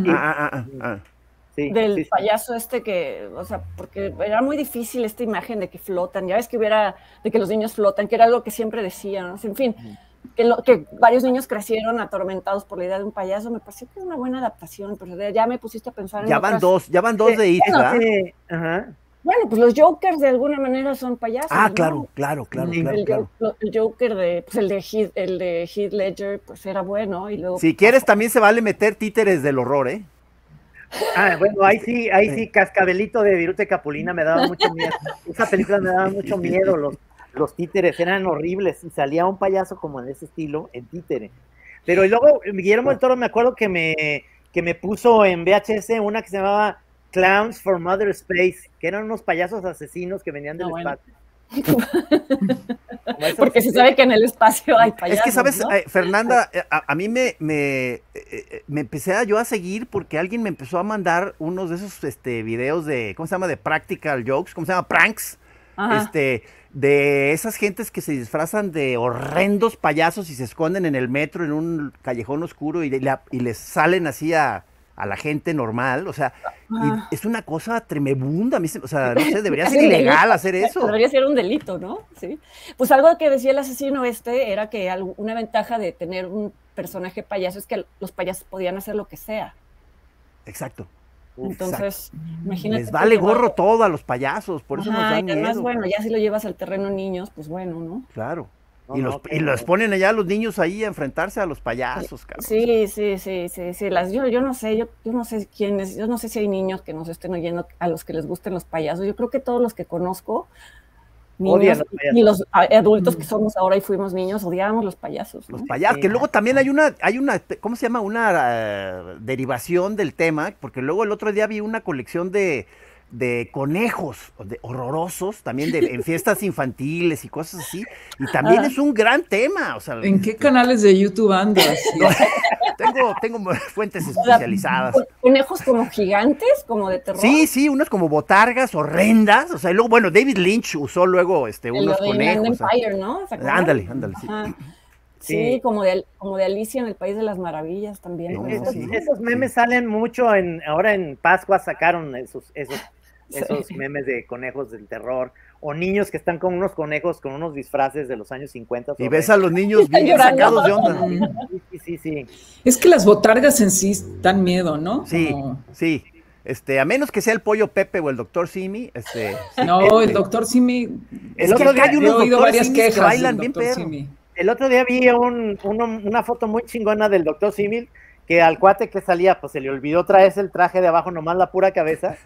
Sí, del payaso que, o sea, porque era muy difícil esta imagen de que flotan, ya ves que de que los niños flotan, que era algo que siempre decían, ¿no? En fin, que varios niños crecieron atormentados por la idea de un payaso, me pareció que es una buena adaptación, pero ya me pusiste a pensar en ya van dos de It, ¿verdad? Bueno, pues los Jokers de alguna manera son payasos. Claro. El Joker el de Heath Ledger, pues era bueno, y luego... Si quieres también se vale meter títeres del horror, ¿eh? Bueno, ahí sí, Cascabelito de Viruta y Capulina me daba mucho miedo. Esa película me daba mucho miedo, los títeres eran horribles y salía un payaso como en ese estilo, en títere. Pero y luego Guillermo del Toro me acuerdo que me puso en VHS una que se llamaba Clowns from Outer Space, que eran unos payasos asesinos que venían del espacio. Porque se sabe que en el espacio hay payasos. Es que, ¿sabes, ¿no? Fernanda? A mí me empecé yo a seguir porque alguien me empezó a mandar unos de esos videos de, ¿cómo se llama? De practical jokes, ¿cómo se llama? Pranks. De esas gentes que se disfrazan de horrendos payasos y se esconden en el metro en un callejón oscuro y les salen así a la gente normal, o sea, y es una cosa tremenda, o sea, no sé, debería ser ilegal hacer eso. Debería ser un delito, ¿no? Sí. Pues algo que decía el asesino era que una ventaja de tener un personaje payaso es que los payasos podían hacer lo que sea. Exacto. Entonces, imagínate. Les vale gorro todo a los payasos, por eso nos dan miedo. Además, bueno, ya si lo llevas al terreno niños, pues bueno, ¿no? Claro. Y los ponen allá los niños ahí a enfrentarse a los payasos, cabrón. Sí. Yo no sé quiénes, yo no sé si hay niños que nos estén oyendo a los que les gusten los payasos. Yo creo que todos los que conozco, niños y los adultos que somos ahora y fuimos niños, odiábamos los payasos, ¿no? Los payasos, que luego también hay una, ¿cómo se llama? Una derivación del tema, porque luego el otro día vi una colección de conejos horrorosos, también en fiestas infantiles y cosas así, y también es un gran tema. O sea, ¿en qué canales de YouTube andas? Tengo fuentes especializadas. ¿Conejos como gigantes, como de terror? Sí, unas como botargas horrendas, o sea, y luego, bueno, David Lynch usó luego unos conejos. Empire, ¿no? Ándale, sí. Sí, como de Alicia en el País de las Maravillas también. Esos memes salen mucho ahora en Pascua sacaron esos memes de conejos del terror, o niños que están con unos conejos con unos disfraces de los años 50. Y ves a los niños bien sacados de onda. Sí. Es que las botargas en sí dan miedo, ¿no? Sí. A menos que sea el Pollo Pepe o el Doctor Simi, No, el Doctor Simi. El otro día he oído varias quejas que bailan bien perro. El otro día vi una foto muy chingona del Doctor Simi, que al cuate que salía, pues se le olvidó traerse el traje de abajo, nomás la pura cabeza.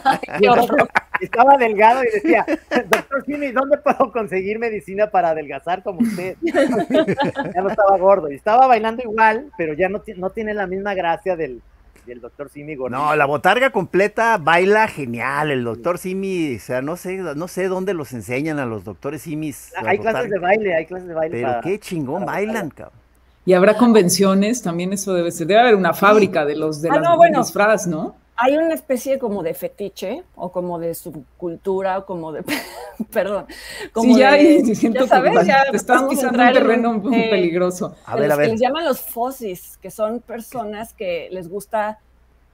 Estaba delgado y decía, Doctor Simi, ¿dónde puedo conseguir medicina para adelgazar como usted? Ya no estaba gordo, y estaba bailando igual, pero ya no tiene la misma gracia del Doctor Simi gordo. No, la botarga completa baila genial, el Doctor Simi, o sea, no sé dónde los enseñan a los Doctores Simis. Hay clases de baile. Pero qué chingón bailan, cabrón. Y habrá convenciones, también eso debe haber una fábrica de los disfraz, ¿no? Hay una especie como de fetiche, o como de subcultura, o como de, perdón. Como siento que te estás pisando un terreno muy peligroso. A ver. Que les llaman los fuzzies, que son personas que les gusta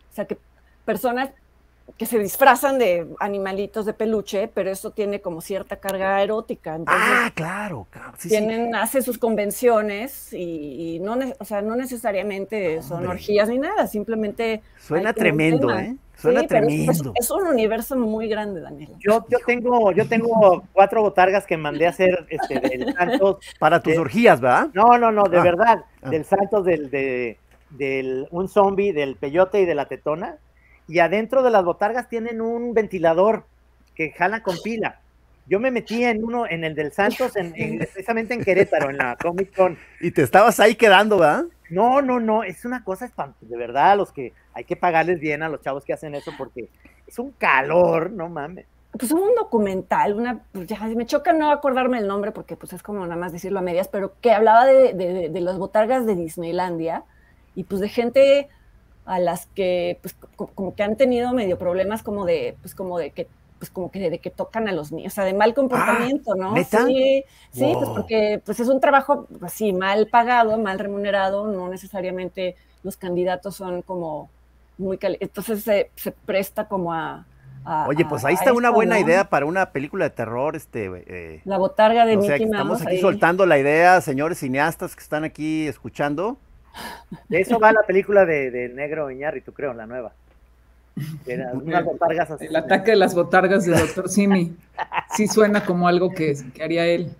O sea, que personas que se disfrazan de animalitos de peluche, pero eso tiene como cierta carga erótica. Entonces, claro. Sí, hace sus convenciones y no, o sea, no necesariamente son orgías ni nada, simplemente... Suena tremendo, ¿eh? Suena tremendo. Es un universo muy grande, Daniel. Yo tengo 4 botargas que mandé a hacer del Santos. Para tus orgías, ¿verdad? No, de verdad. Del Santos, un zombie, del peyote y de la tetona. Y adentro de las botargas tienen un ventilador que jala con pila. Yo me metí en el del Santos, precisamente en Querétaro, en la Comic Con. Y te estabas ahí quedando, ¿verdad? No, es una cosa espantosa, de verdad, hay que pagarles bien a los chavos que hacen eso, porque es un calor, no mames. Pues hubo un documental, pues ya me choca no acordarme el nombre, porque pues es como nada más decirlo a medias, pero que hablaba de las botargas de Disneylandia, y pues de gente a las que pues como que han tenido medio problemas de que tocan a los niños, o sea, de mal comportamiento, ¿no? ¿Neta? Sí, pues porque pues es un trabajo así mal pagado, mal remunerado, no necesariamente los candidatos son como muy entonces se presta como Oye, pues ahí está una buena idea para una película de terror, la botarga de Mickey Mouse. Estamos aquí soltando la idea, señores cineastas que están aquí escuchando. De eso va la película de Negro Iñárritu, creo, la nueva. Unas botargas así. El ataque de las botargas de Dr. Simi. Sí suena como algo que haría él.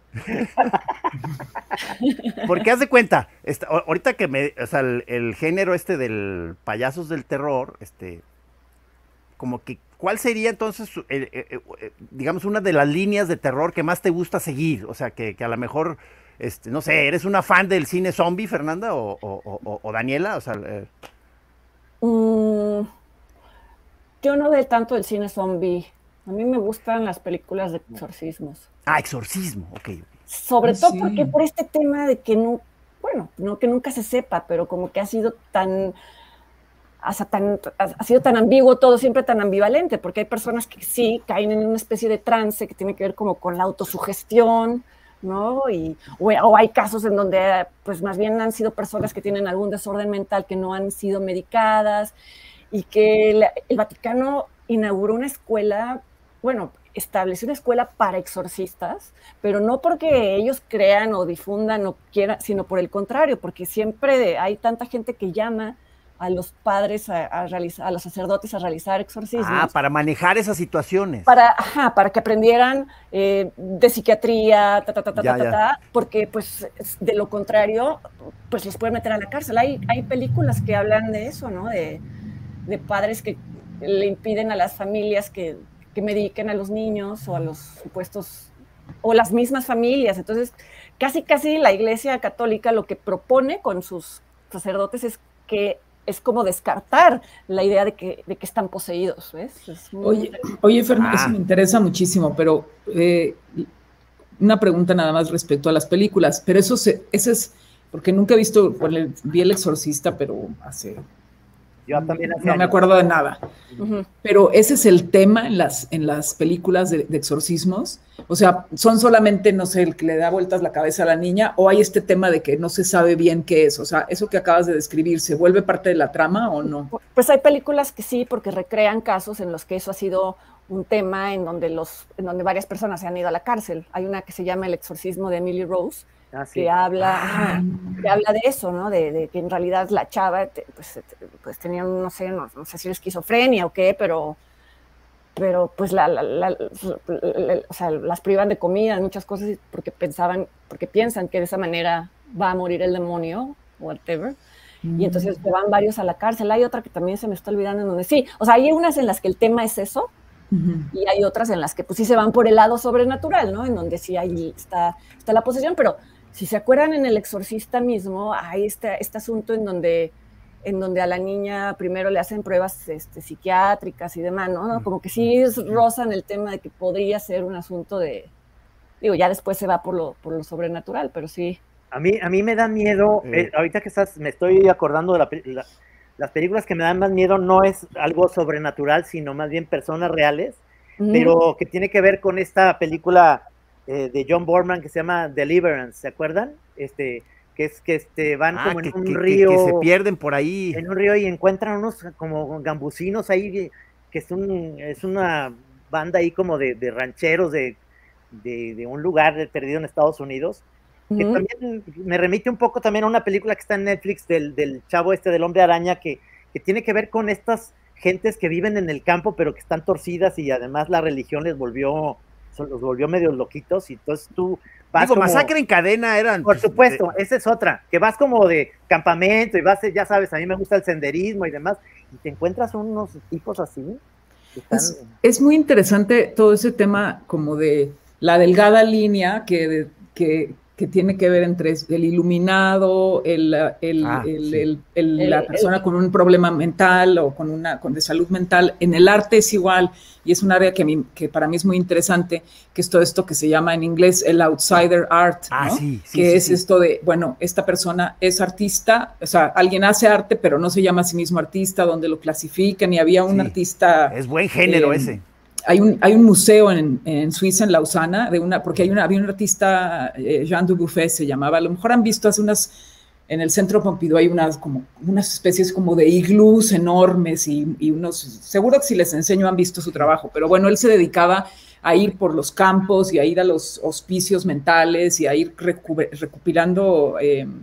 Porque haz de cuenta, ahorita que o sea, el género del payasos del terror, como que, ¿cuál sería entonces, digamos, una de las líneas de terror que más te gusta seguir? O sea, que a lo mejor, no sé, ¿eres una fan del cine zombie, Fernanda, o Daniela? O sea, yo no veo tanto el cine zombie. A mí me gustan las películas de exorcismos. Exorcismo, ok. Sobre todo porque por este tema de que no que nunca se sepa, pero como que ha sido ha sido tan ambiguo todo, siempre tan ambivalente, porque hay personas que sí caen en una especie de trance que tiene que ver como con la autosugestión, ¿no? O hay casos en donde pues más bien han sido personas que tienen algún desorden mental que no han sido medicadas, y que el Vaticano inauguró una escuela, estableció una escuela para exorcistas, pero no porque ellos crean o difundan o quieran, sino por el contrario, porque siempre hay tanta gente que llama a los padres a los sacerdotes a realizar exorcismos. Para manejar esas situaciones. Para que aprendieran de psiquiatría, porque pues de lo contrario, pues los pueden meter a la cárcel. Hay películas que hablan de eso, ¿no? De padres que le impiden a las familias que mediquen a los niños o a los supuestos, o las mismas familias. Entonces, casi la Iglesia Católica lo que propone con sus sacerdotes es como descartar la idea de que están poseídos, ¿ves? Oye, Fernanda, eso me interesa muchísimo, pero una pregunta nada más respecto a las películas, pero ese es, porque nunca he visto, vi El Exorcista, pero yo también no me acuerdo de nada. Uh-huh. Pero ese es el tema en las películas de exorcismos. O sea, ¿son solamente, no sé, el que le da vueltas la cabeza a la niña, o hay este tema de que no se sabe bien qué es? O sea, ¿eso que acabas de describir se vuelve parte de la trama o no? Pues hay películas que sí, porque recrean casos en los que eso ha sido un tema en donde varias personas se han ido a la cárcel. Hay una que se llama El exorcismo de Emily Rose, sí, que habla de eso, ¿no? De que en realidad la chava pues tenía, no sé si era esquizofrenia o qué, pero pues o sea, las privan de comida, muchas cosas, porque piensan que de esa manera va a morir el demonio, whatever. Y entonces se van varios a la cárcel. Hay otra que también se me está olvidando, en donde sí, o sea, hay unas en las que el tema es eso, uh-huh, y hay otras en las que pues sí se van por el lado sobrenatural, ¿no? En donde sí ahí está la posesión, pero si se acuerdan, en El Exorcista mismo hay este asunto en donde a la niña primero le hacen pruebas psiquiátricas y demás, ¿no? Como que sí rozan el tema de que podría ser un asunto ya después se va por lo sobrenatural, pero sí. A mí me da miedo, ahorita que me estoy acordando de las películas que me dan más miedo, no es algo sobrenatural, sino más bien personas reales, pero que tiene que ver con esta película de John Boorman que se llama Deliverance, ¿se acuerdan? Que que es que van como en un que río. Que se pierden por ahí. En un río y encuentran unos como gambusinos ahí, que es una banda ahí como de rancheros de un lugar perdido en Estados Unidos, que también me remite un poco también a una película que está en Netflix del chavo del Hombre Araña, que tiene que ver con estas gentes que viven en el campo pero que están torcidas y además la religión los volvió medio loquitos, y entonces tú vas como, Masacre en Cadena eran. Por supuesto, esa es otra, que vas como de campamento y vas, ya sabes, a mí me gusta el senderismo y demás, y te encuentras unos tipos así. Es muy interesante todo ese tema como de la delgada línea que tiene que ver entre el iluminado, la persona con un problema mental o de salud mental. En el arte es igual, y es un área que para mí es muy interesante, que es todo esto que se llama en inglés el outsider art, ¿no? Esto de, bueno, esta persona es artista, o sea, alguien hace arte, pero no se llama a sí mismo artista, donde lo clasifican, y había un artista... Es buen género ese. Hay un museo en Suiza, en Lausana, porque había un artista, Jean Dubuffet se llamaba, a lo mejor han visto en el centro Pompidou hay unas especies como de iglús enormes y seguro que si les enseño han visto su trabajo, pero bueno, él se dedicaba a ir por los campos y a ir a los hospicios mentales y a ir recopilando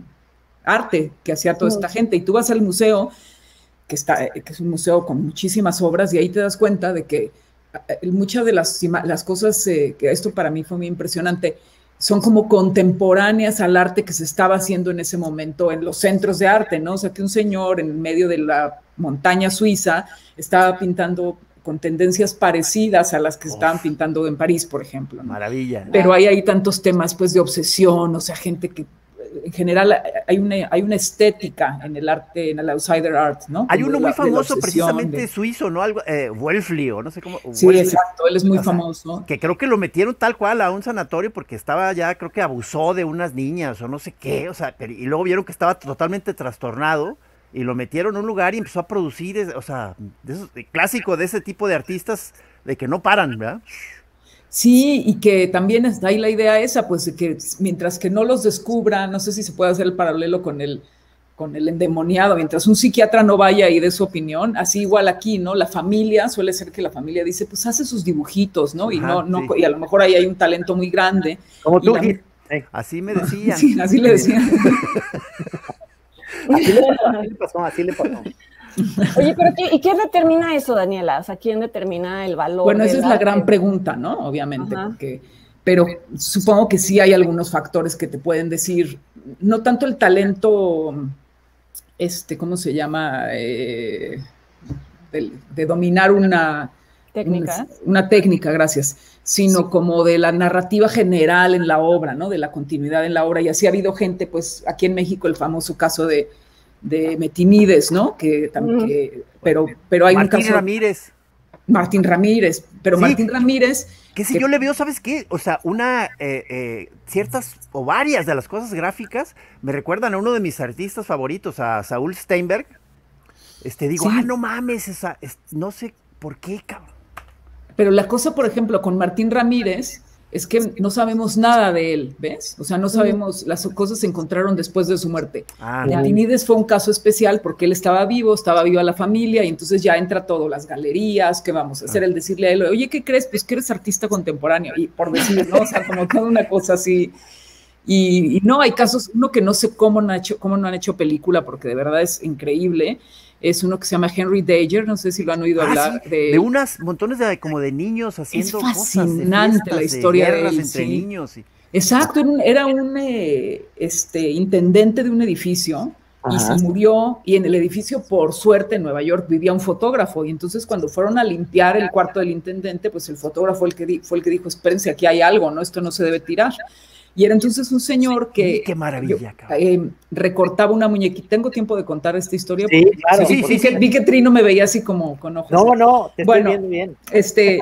arte que hacía toda esta gente, y tú vas al museo, que es un museo con muchísimas obras, y ahí te das cuenta de que muchas de las cosas, que esto para mí fue muy impresionante, son como contemporáneas al arte que se estaba haciendo en ese momento en los centros de arte, ¿no? O sea, que un señor en medio de la montaña suiza estaba pintando con tendencias parecidas a las que estaban pintando en París, por ejemplo, ¿no? Maravilla, ¿no? Pero hay tantos temas, pues, de obsesión, o sea, gente que en general hay una estética en el arte, en el outsider art, ¿no? Hay uno muy famoso, precisamente suizo, ¿no? Algo, Wolfli, o no sé cómo. Sí, Wolfli. Exacto, él es muy famoso. Que creo que lo metieron tal cual a un sanatorio porque estaba ya, creo que abusó de unas niñas o no sé qué, o sea, y luego vieron que estaba totalmente trastornado y lo metieron en un lugar y empezó a producir, o sea, clásico de ese tipo de artistas de que no paran, ¿verdad? Sí, y que también está ahí la idea esa, pues, de que mientras que no los descubran, no sé si se puede hacer el paralelo con el endemoniado, mientras un psiquiatra no vaya y dé su opinión, así igual aquí, ¿no? La familia, suele ser que la familia dice, pues hace sus dibujitos, ¿no? Y y a lo mejor ahí hay un talento muy grande. Como tú, así me decían. Sí, así le decían. Así le pasó. Oye, pero ¿y qué determina eso, Daniela? O sea, ¿quién determina el valor? Bueno, esa es la gran pregunta, ¿no? Obviamente, pero supongo que sí hay algunos factores que te pueden decir, no tanto el talento, ¿cómo se llama? De dominar una técnica, gracias, sino como de la narrativa general en la obra, ¿no? De la continuidad en la obra. Y así ha habido gente, pues, aquí en México el famoso caso de Metinides, ¿no? Pero hay un caso... Martín Ramírez, pero sí, Martín Ramírez... Que si yo le veo, ¿sabes qué? O sea, ciertas o varias de las cosas gráficas me recuerdan a uno de mis artistas favoritos, a Saúl Steinberg. Digo, sí. No mames, no sé por qué, cabrón. Pero la cosa, por ejemplo, con Martín Ramírez... es que no sabemos nada de él, ¿ves? O sea, no sabemos, las cosas se encontraron después de su muerte. Metinides fue un caso especial porque él estaba viva la familia, y entonces ya entra todo, las galerías, ¿qué vamos a hacer? El decirle a él, oye, ¿qué crees? Pues que eres artista contemporáneo, y por decir, ¿no? O sea, como toda una cosa así. Y no, hay casos, uno que no sé cómo no han hecho película, porque de verdad es increíble, es uno que se llama Henry Dager, no sé si lo han oído hablar. Sí, de unas montones como de niños haciendo cosas. Es fascinante la historia de él. Entre niños. Exacto, era un intendente de un edificio y se murió, y en el edificio, por suerte, en Nueva York vivía un fotógrafo, y entonces cuando fueron a limpiar el cuarto del intendente, pues el fotógrafo fue el que dijo, espérense, aquí hay algo, ¿no? Esto no se debe tirar. Y era entonces un señor que ¡qué maravilla, recortaba una muñequita! ¿Tengo tiempo de contar esta historia? Sí, claro. Vi que Trino me veía así como con ojos. No, te estoy viendo bien. Este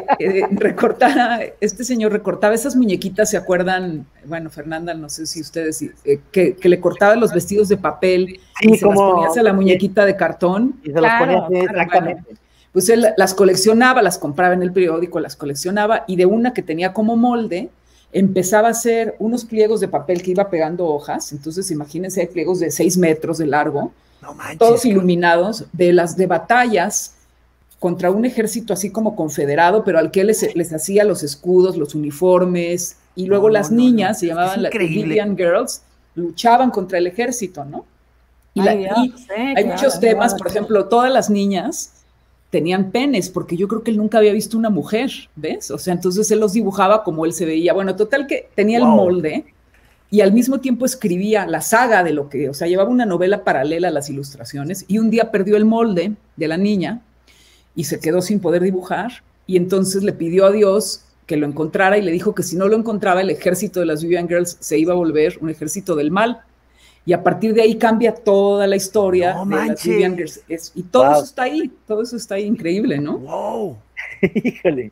señor recortaba esas muñequitas, ¿se acuerdan? Bueno, Fernanda, no sé si ustedes, que le cortaba los vestidos de papel, y se las ponías a la muñequita de cartón. Y se las ponía, exactamente. Bueno, pues él las coleccionaba, las compraba en el periódico, las coleccionaba, y de una que tenía como molde, empezaba a hacer unos pliegos de papel que iba pegando hojas, entonces imagínense, hay pliegos de 6 metros de largo, no manches, todos iluminados, de batallas contra un ejército así como confederado, pero al que les hacía los escudos, los uniformes, y luego las niñas, se llamaban las Vivian Girls, luchaban contra el ejército, ¿no? Y hay muchos temas, por ejemplo, todas las niñas tenían penes, porque yo creo que él nunca había visto una mujer, ¿ves? O sea, entonces él los dibujaba como él se veía. Bueno, total que tenía el molde y al mismo tiempo escribía la saga de lo que, o sea, llevaba una novela paralela a las ilustraciones y un día perdió el molde de la niña y se quedó sin poder dibujar y entonces le pidió a Dios que lo encontrara y le dijo que si no lo encontraba el ejército de las Vivian Girls se iba a volver un ejército del mal. Y a partir de ahí cambia toda la historia de las Vivian Girls. Y todo eso está ahí, increíble, ¿no? ¡Wow! Híjole.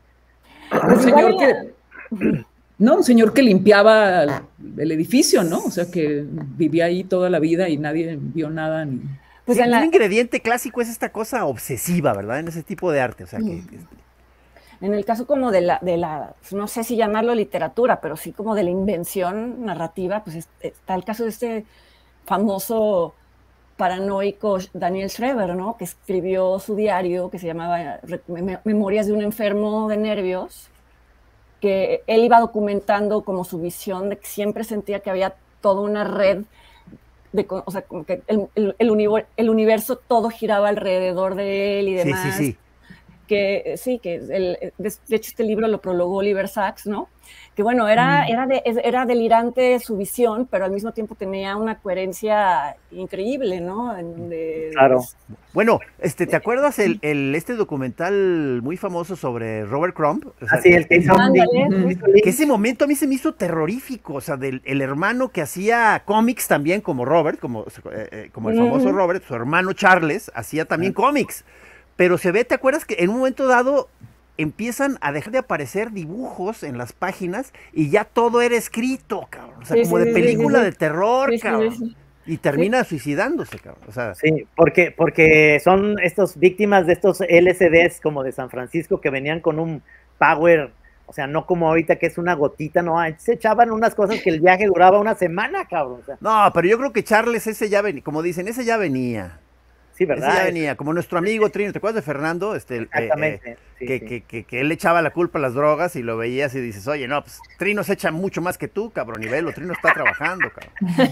Un señor que limpiaba el edificio, ¿no? O sea, que vivía ahí toda la vida y nadie vio nada. Pues sí, un ingrediente clásico es esta cosa obsesiva, ¿verdad? En ese tipo de arte, o sea, que... En el caso como de la, no sé si llamarlo literatura, pero sí como de la invención narrativa, pues está el caso de este famoso paranoico Daniel Schreiber, ¿no? Que escribió su diario que se llamaba Memorias de un enfermo de nervios, que él iba documentando como su visión de que siempre sentía que había toda una red, o sea, como que el universo todo giraba alrededor de él y demás. Sí. Que de hecho este libro lo prologó Oliver Sacks, ¿no? Que bueno, era delirante su visión, pero al mismo tiempo tenía una coherencia increíble, ¿no? Claro. Bueno, ¿te acuerdas este documental muy famoso sobre Robert Crumb? O sea, el que hizo que ese momento a mí se me hizo terrorífico, o sea, el hermano que hacía cómics también como Robert, como el famoso Robert, su hermano Charles hacía también cómics. Pero se ve, ¿te acuerdas que en un momento dado empiezan a dejar de aparecer dibujos en las páginas y ya todo era escrito, cabrón? O sea, como de película de terror, cabrón. Y termina suicidándose, cabrón. O sea, sí, porque son estos víctimas de estos LCDs como de San Francisco que venían con un power, o sea, no como ahorita que es una gotita, no, se echaban unas cosas que el viaje duraba una semana, cabrón. O sea. No, pero yo creo que Charles ese ya venía, como dicen, ese ya venía. Sí, ¿verdad? Ese ya venía, como nuestro amigo Trino, ¿te acuerdas de Fernando? Exactamente. Que él echaba la culpa a las drogas y lo veías y dices, oye, no, pues Trino se echa mucho más que tú, cabrón, y velo, Trino está trabajando, cabrón.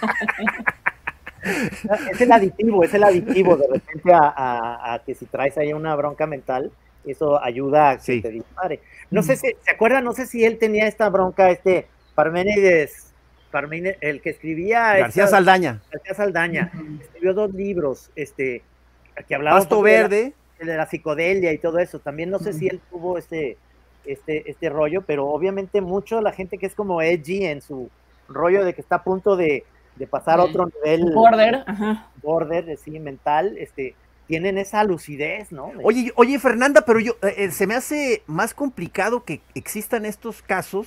Es el aditivo de repente a que si traes ahí una bronca mental, eso ayuda a que te dispare. No sé si, ¿se acuerdan? No sé si él tenía esta bronca, Parménides, el que escribía... García Saldaña. Escribió 2 libros, que hablaba... Pasto Verde. De la psicodelia y todo eso. También no sé si él tuvo este rollo, pero obviamente mucho la gente que es como edgy en su rollo de que está a punto de pasar a otro nivel... Border, sí, mental, tienen esa lucidez, ¿no? Oye, Fernanda, pero se me hace más complicado que existan estos casos,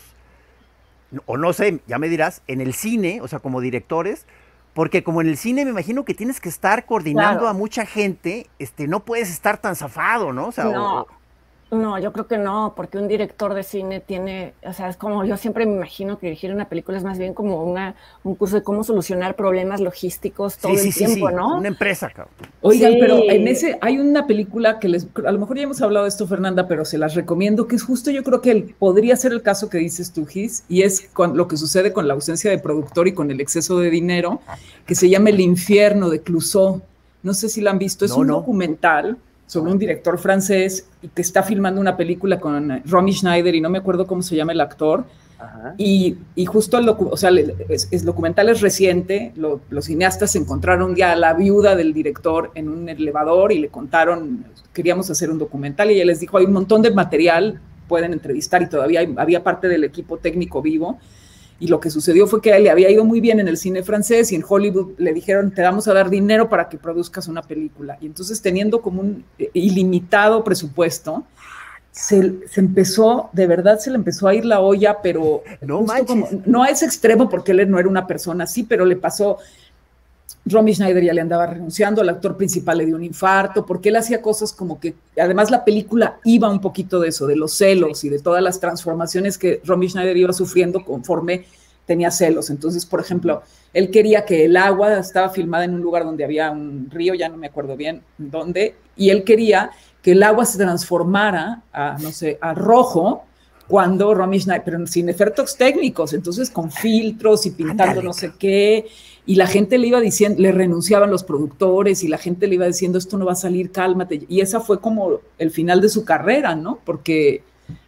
o no sé, ya me dirás, en el cine, o sea, como directores, porque como en el cine me imagino que tienes que estar coordinando a mucha gente, no puedes estar tan zafado, ¿no? O sea, no, yo creo que no, porque un director de cine tiene, o sea, es como, yo siempre me imagino que dirigir una película es más bien como un curso de cómo solucionar problemas logísticos todo el tiempo, ¿no? Una empresa, cabrón. Oigan, pero en hay una película que a lo mejor ya hemos hablado de esto, Fernanda, pero se las recomiendo, que es justo, yo creo que podría ser el caso que dices tú, Gis, y es lo que sucede con la ausencia de productor y con el exceso de dinero, que se llama El infierno de Clouseau. No sé si la han visto, es un documental sobre un director francés que está filmando una película con Romy Schneider y no me acuerdo cómo se llama el actor. Y justo el documental es reciente, los cineastas encontraron ya a la viuda del director en un elevador y le contaron, queríamos hacer un documental y ella les dijo, hay un montón de material, pueden entrevistar y todavía había parte del equipo técnico vivo. Y lo que sucedió fue que a él le había ido muy bien en el cine francés y en Hollywood le dijeron, te vamos a dar dinero para que produzcas una película. Y entonces, teniendo como un ilimitado presupuesto, se empezó, de verdad se le empezó a ir la olla, pero no a ese extremo, porque él no era una persona así, pero le pasó, Romy Schneider ya le andaba renunciando, el actor principal le dio un infarto, porque él hacía cosas como que, además la película iba un poquito de eso, de los celos y de todas las transformaciones que Romy Schneider iba sufriendo conforme tenía celos. Entonces, por ejemplo, él quería que el agua, estaba filmada en un lugar donde había un río, ya no me acuerdo bien dónde, y él quería que el agua se transformara a, no sé, a rojo, cuando Romy Schneider, pero sin efectos técnicos, entonces con filtros y pintando no sé qué, y la gente le iba diciendo, le renunciaban los productores, y la gente le iba diciendo, esto no va a salir, cálmate, y esa fue como el final de su carrera, ¿no? Porque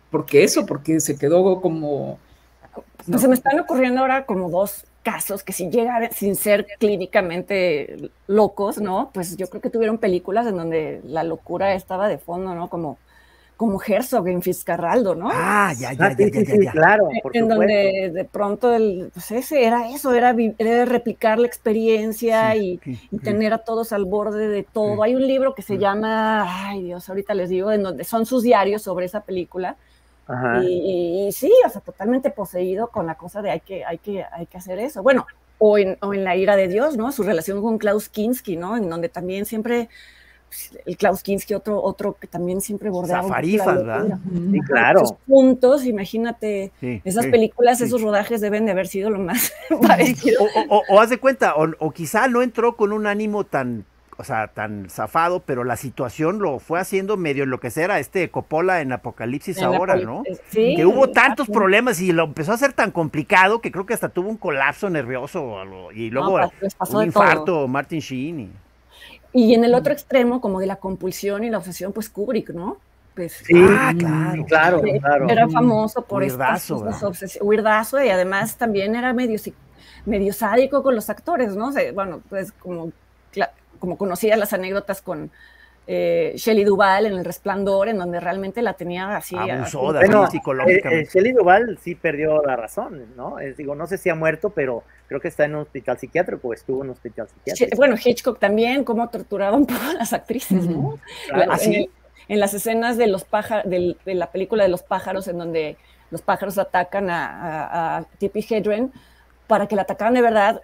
se quedó como... ¿no? Pues se me están ocurriendo ahora como dos casos que sin llegar, sin ser clínicamente locos, ¿no? Pues yo creo que tuvieron películas en donde la locura estaba de fondo, ¿no? Como Herzog en Fitzcarraldo, ¿no? Ya. Claro, por en supuesto. donde de pronto pues ese era eso, era replicar la experiencia y tener a todos al borde de todo. Hay un libro que se llama, ay Dios, ahorita les digo, en donde son sus diarios sobre esa película. Ajá. Y sí, o sea, totalmente poseído con la cosa de hay que hacer eso. Bueno, o en La ira de Dios, ¿no? Su relación con Klaus Kinski, ¿no? En donde también siempre el Klaus Kinski, otro que también siempre bordeaba Zafarifas, ¿verdad? Sí, claro. Esos puntos, imagínate, esas películas, esos rodajes deben de haber sido lo más parecido. O haz de cuenta, o quizá no entró con un ánimo tan zafado, pero la situación lo fue haciendo medio enloquecer a Coppola en Apocalipsis ahora, ¿no? Sí, que hubo tantos problemas y lo empezó a hacer tan complicado que creo que hasta tuvo un colapso nervioso y luego un infarto, Martin Sheen. Y en el otro extremo, como de la compulsión y la obsesión, pues Kubrick, ¿no? Pues, claro. Era famoso por Weirdazo, estas obsesiones, weirdazo, y además también era medio sádico con los actores, ¿no? O sea, bueno, pues como conocía las anécdotas con Shelley Duvall en El Resplandor, en donde realmente la tenía así. Abusó psicológicamente. Shelley Duvall sí perdió la razón, ¿no? Digo, no sé si ha muerto, pero creo que está en un hospital psiquiátrico o estuvo en un hospital psiquiátrico. Bueno, Hitchcock también, cómo torturaban a las actrices, ¿no? Claro. En las escenas de los pájaros, de la película de los pájaros, en donde los pájaros atacan a Tippi Hedren, para que la atacaran de verdad,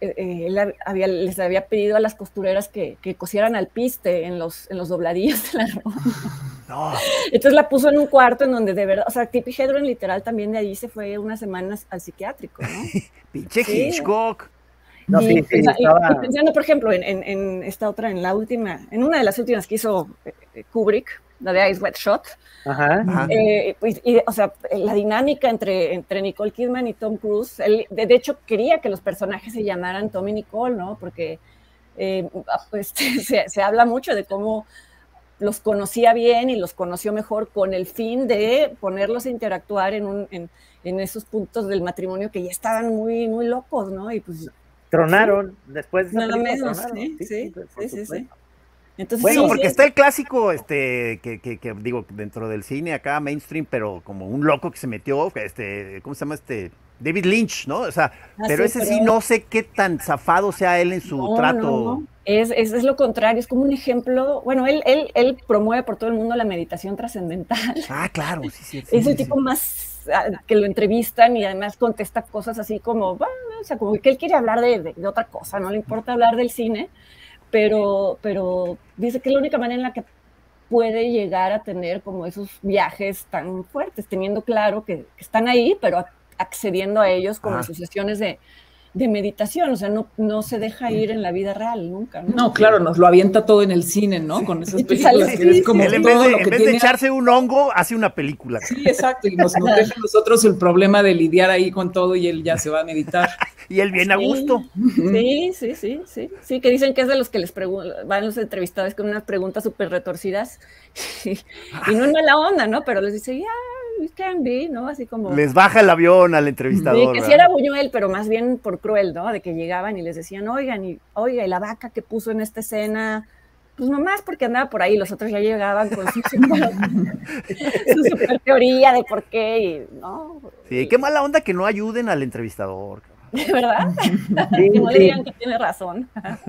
les había pedido a las costureras que cosieran alpiste en los dobladillos de la ropa. No. Entonces la puso en un cuarto en donde de verdad, o sea, Tippi Hedren literal también de allí se fue unas semanas al psiquiátrico, ¿no? Pinche Hitchcock. No, y pensando, por ejemplo, en esta otra, en una de las últimas que hizo Kubrick, la de Eyes Wide Shut. Ajá. O sea, la dinámica entre Nicole Kidman y Tom Cruise, él, de hecho quería que los personajes se llamaran Tom y Nicole, ¿no? Porque pues, se habla mucho de cómo los conocía bien y los conoció mejor con el fin de ponerlos a interactuar en esos puntos del matrimonio que ya estaban muy, muy locos, ¿no? Y pues tronaron después de nada menos, sí. Entonces, bueno, porque está el clásico, que digo, dentro del cine acá, mainstream, pero como un loco que se metió, ¿cómo se llama David Lynch, ¿no? O sea, pero sí no sé qué tan zafado sea él en su trato. No. Es lo contrario, es como un ejemplo, bueno, él promueve por todo el mundo la meditación trascendental. Claro, sí. Es el tipo más que lo entrevistan y además contesta cosas así como, bueno, o sea, como que él quiere hablar de otra cosa, no le importa hablar del cine, pero dice que es la única manera en la que puede llegar a tener como esos viajes tan fuertes, teniendo claro que están ahí, pero accediendo a ellos como asociaciones de meditación, o sea, no se deja ir en la vida real nunca, ¿no? No, claro, nos lo avienta todo en el cine, ¿no? Con esas películas que es como él en vez de echarse un hongo, hace una película. Sí, exacto, y nos deja a nosotros el problema de lidiar ahí con todo y él ya se va a meditar. Y él bien a gusto. Sí, que dicen que es de los que les van los entrevistados con unas preguntas súper retorcidas y no en mala onda, ¿no? Pero les dice, it can be, ¿no? Así como... Les baja el avión al entrevistador. Sí, que sí era Buñuel, pero más bien por cruel, ¿no? De que llegaban y les decían, oiga, y la vaca que puso en esta escena, pues nomás porque andaba por ahí, los otros ya llegaban con su super teoría de por qué, ¿no? Sí, qué mala onda que no ayuden al entrevistador. ¿De verdad? Sí, que no le digan que tiene razón.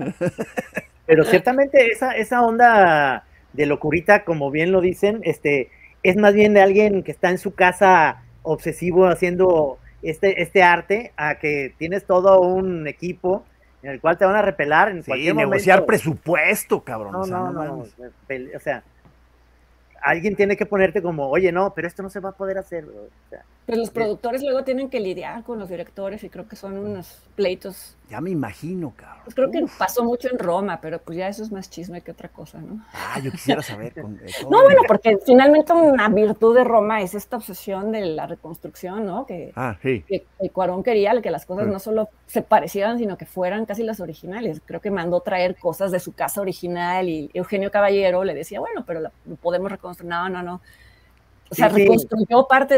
Pero ciertamente esa onda de locurita, como bien lo dicen, es más bien de alguien que está en su casa obsesivo haciendo este arte, a que tienes todo un equipo en el cual te van a repelar en Sí, cualquier negociar momento. presupuesto, cabrón. No, o sea, no, no no, mames. o sea, alguien tiene que ponerte como, oye, no, pero esto no se va a poder hacer, bro. O sea, Pues los productores luego tienen que lidiar con los directores y creo que son unos pleitos. Ya me imagino, cabrón. Pues creo que pasó mucho en Roma, pero pues ya eso es más chisme que otra cosa, ¿no? Ah, yo quisiera saber. No, bueno, porque finalmente una virtud de Roma es esta obsesión de la reconstrucción, ¿no? Que Sí. que Cuarón quería que las cosas no solo se parecieran, sino que fueran casi las originales. Creo que mandó traer cosas de su casa original y Eugenio Caballero le decía, bueno, pero lo podemos reconstruir. No, no, no. O sea, sí. reconstruyó parte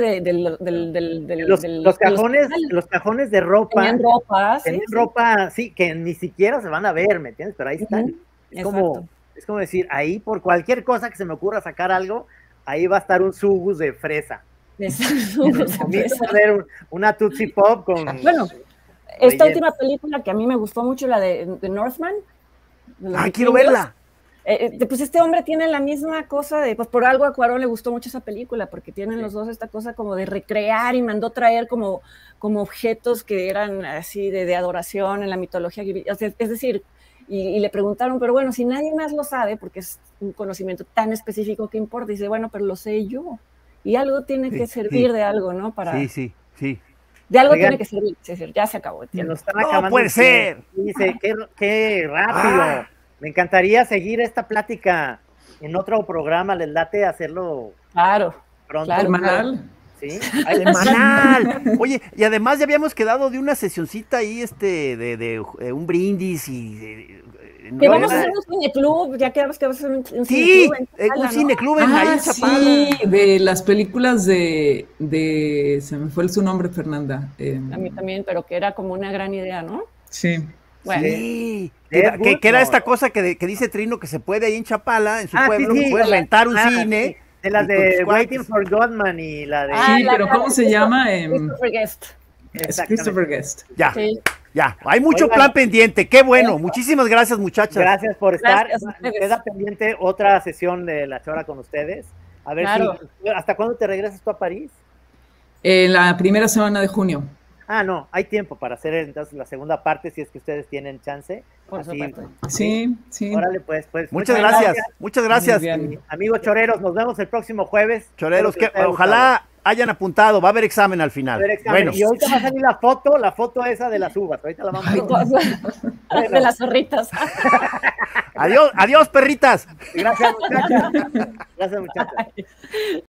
los cajones de ropa. Tenían ropa, tenían ropa, sí, que ni siquiera se van a ver, ¿me entiendes? Pero ahí están. Es como decir, ahí por cualquier cosa que se me ocurra sacar algo, ahí va a estar un Sugus de fresa. Va a haber una Tootsie Pop con... Bueno, esta última película que a mí me gustó mucho, la de Northman. Quiero verla. Pues este hombre tiene la misma cosa de, pues por algo a Cuarón le gustó mucho esa película, porque tienen los dos esta cosa como de recrear y mandó traer como objetos que eran así de adoración en la mitología. O sea, es decir, y le preguntaron, pero bueno, si nadie más lo sabe, porque es un conocimiento tan específico que importa, dice, bueno, pero lo sé yo. Y algo tiene que servir de algo, ¿no? Para... Sí. De algo tiene que servir, es decir, ya se acabó el tiempo. ¡No puede ser! Dice, qué rápido. Me encantaría seguir esta plática en otro programa, les late hacerlo pronto. Claro, semanal. Sí, semanal. Oye, y además ya habíamos quedado de una sesioncita ahí, de un brindis y... que vamos a hacer un cineclub, ya quedamos que vamos a hacer un cineclub. Sí, un cineclub ahí en Chapala. Sí, de las películas de se me fue su nombre, Fernanda. A mí también, pero que era como una gran idea, ¿no? Sí. Bueno. Sí, que era esta cosa que dice Trino, que se puede ahí en Chapala, en su pueblo, puedes rentar un cine. De las de Waiting for Godman y la de... Sí, pero ¿cómo se llama? Christopher Guest. Christopher Guest. Ya, hay mucho plan pendiente, qué bueno. Muchísimas gracias, muchachas. Gracias por estar. Queda pendiente otra sesión de La Chora con ustedes. A ver si... ¿Hasta cuándo te regresas tú a París? La primera semana de junio. No, hay tiempo para hacer entonces la segunda parte si es que ustedes tienen chance. Sí. Órale, pues. Muchas gracias. Amigos choreros, nos vemos el próximo jueves. Choreros, que ojalá hayan apuntado, va a haber examen al final. Bueno. Y ahorita va a salir la foto esa de las uvas. Ahorita la vamos a ver. De las zorritas. Adiós, perritas. Gracias, muchachas.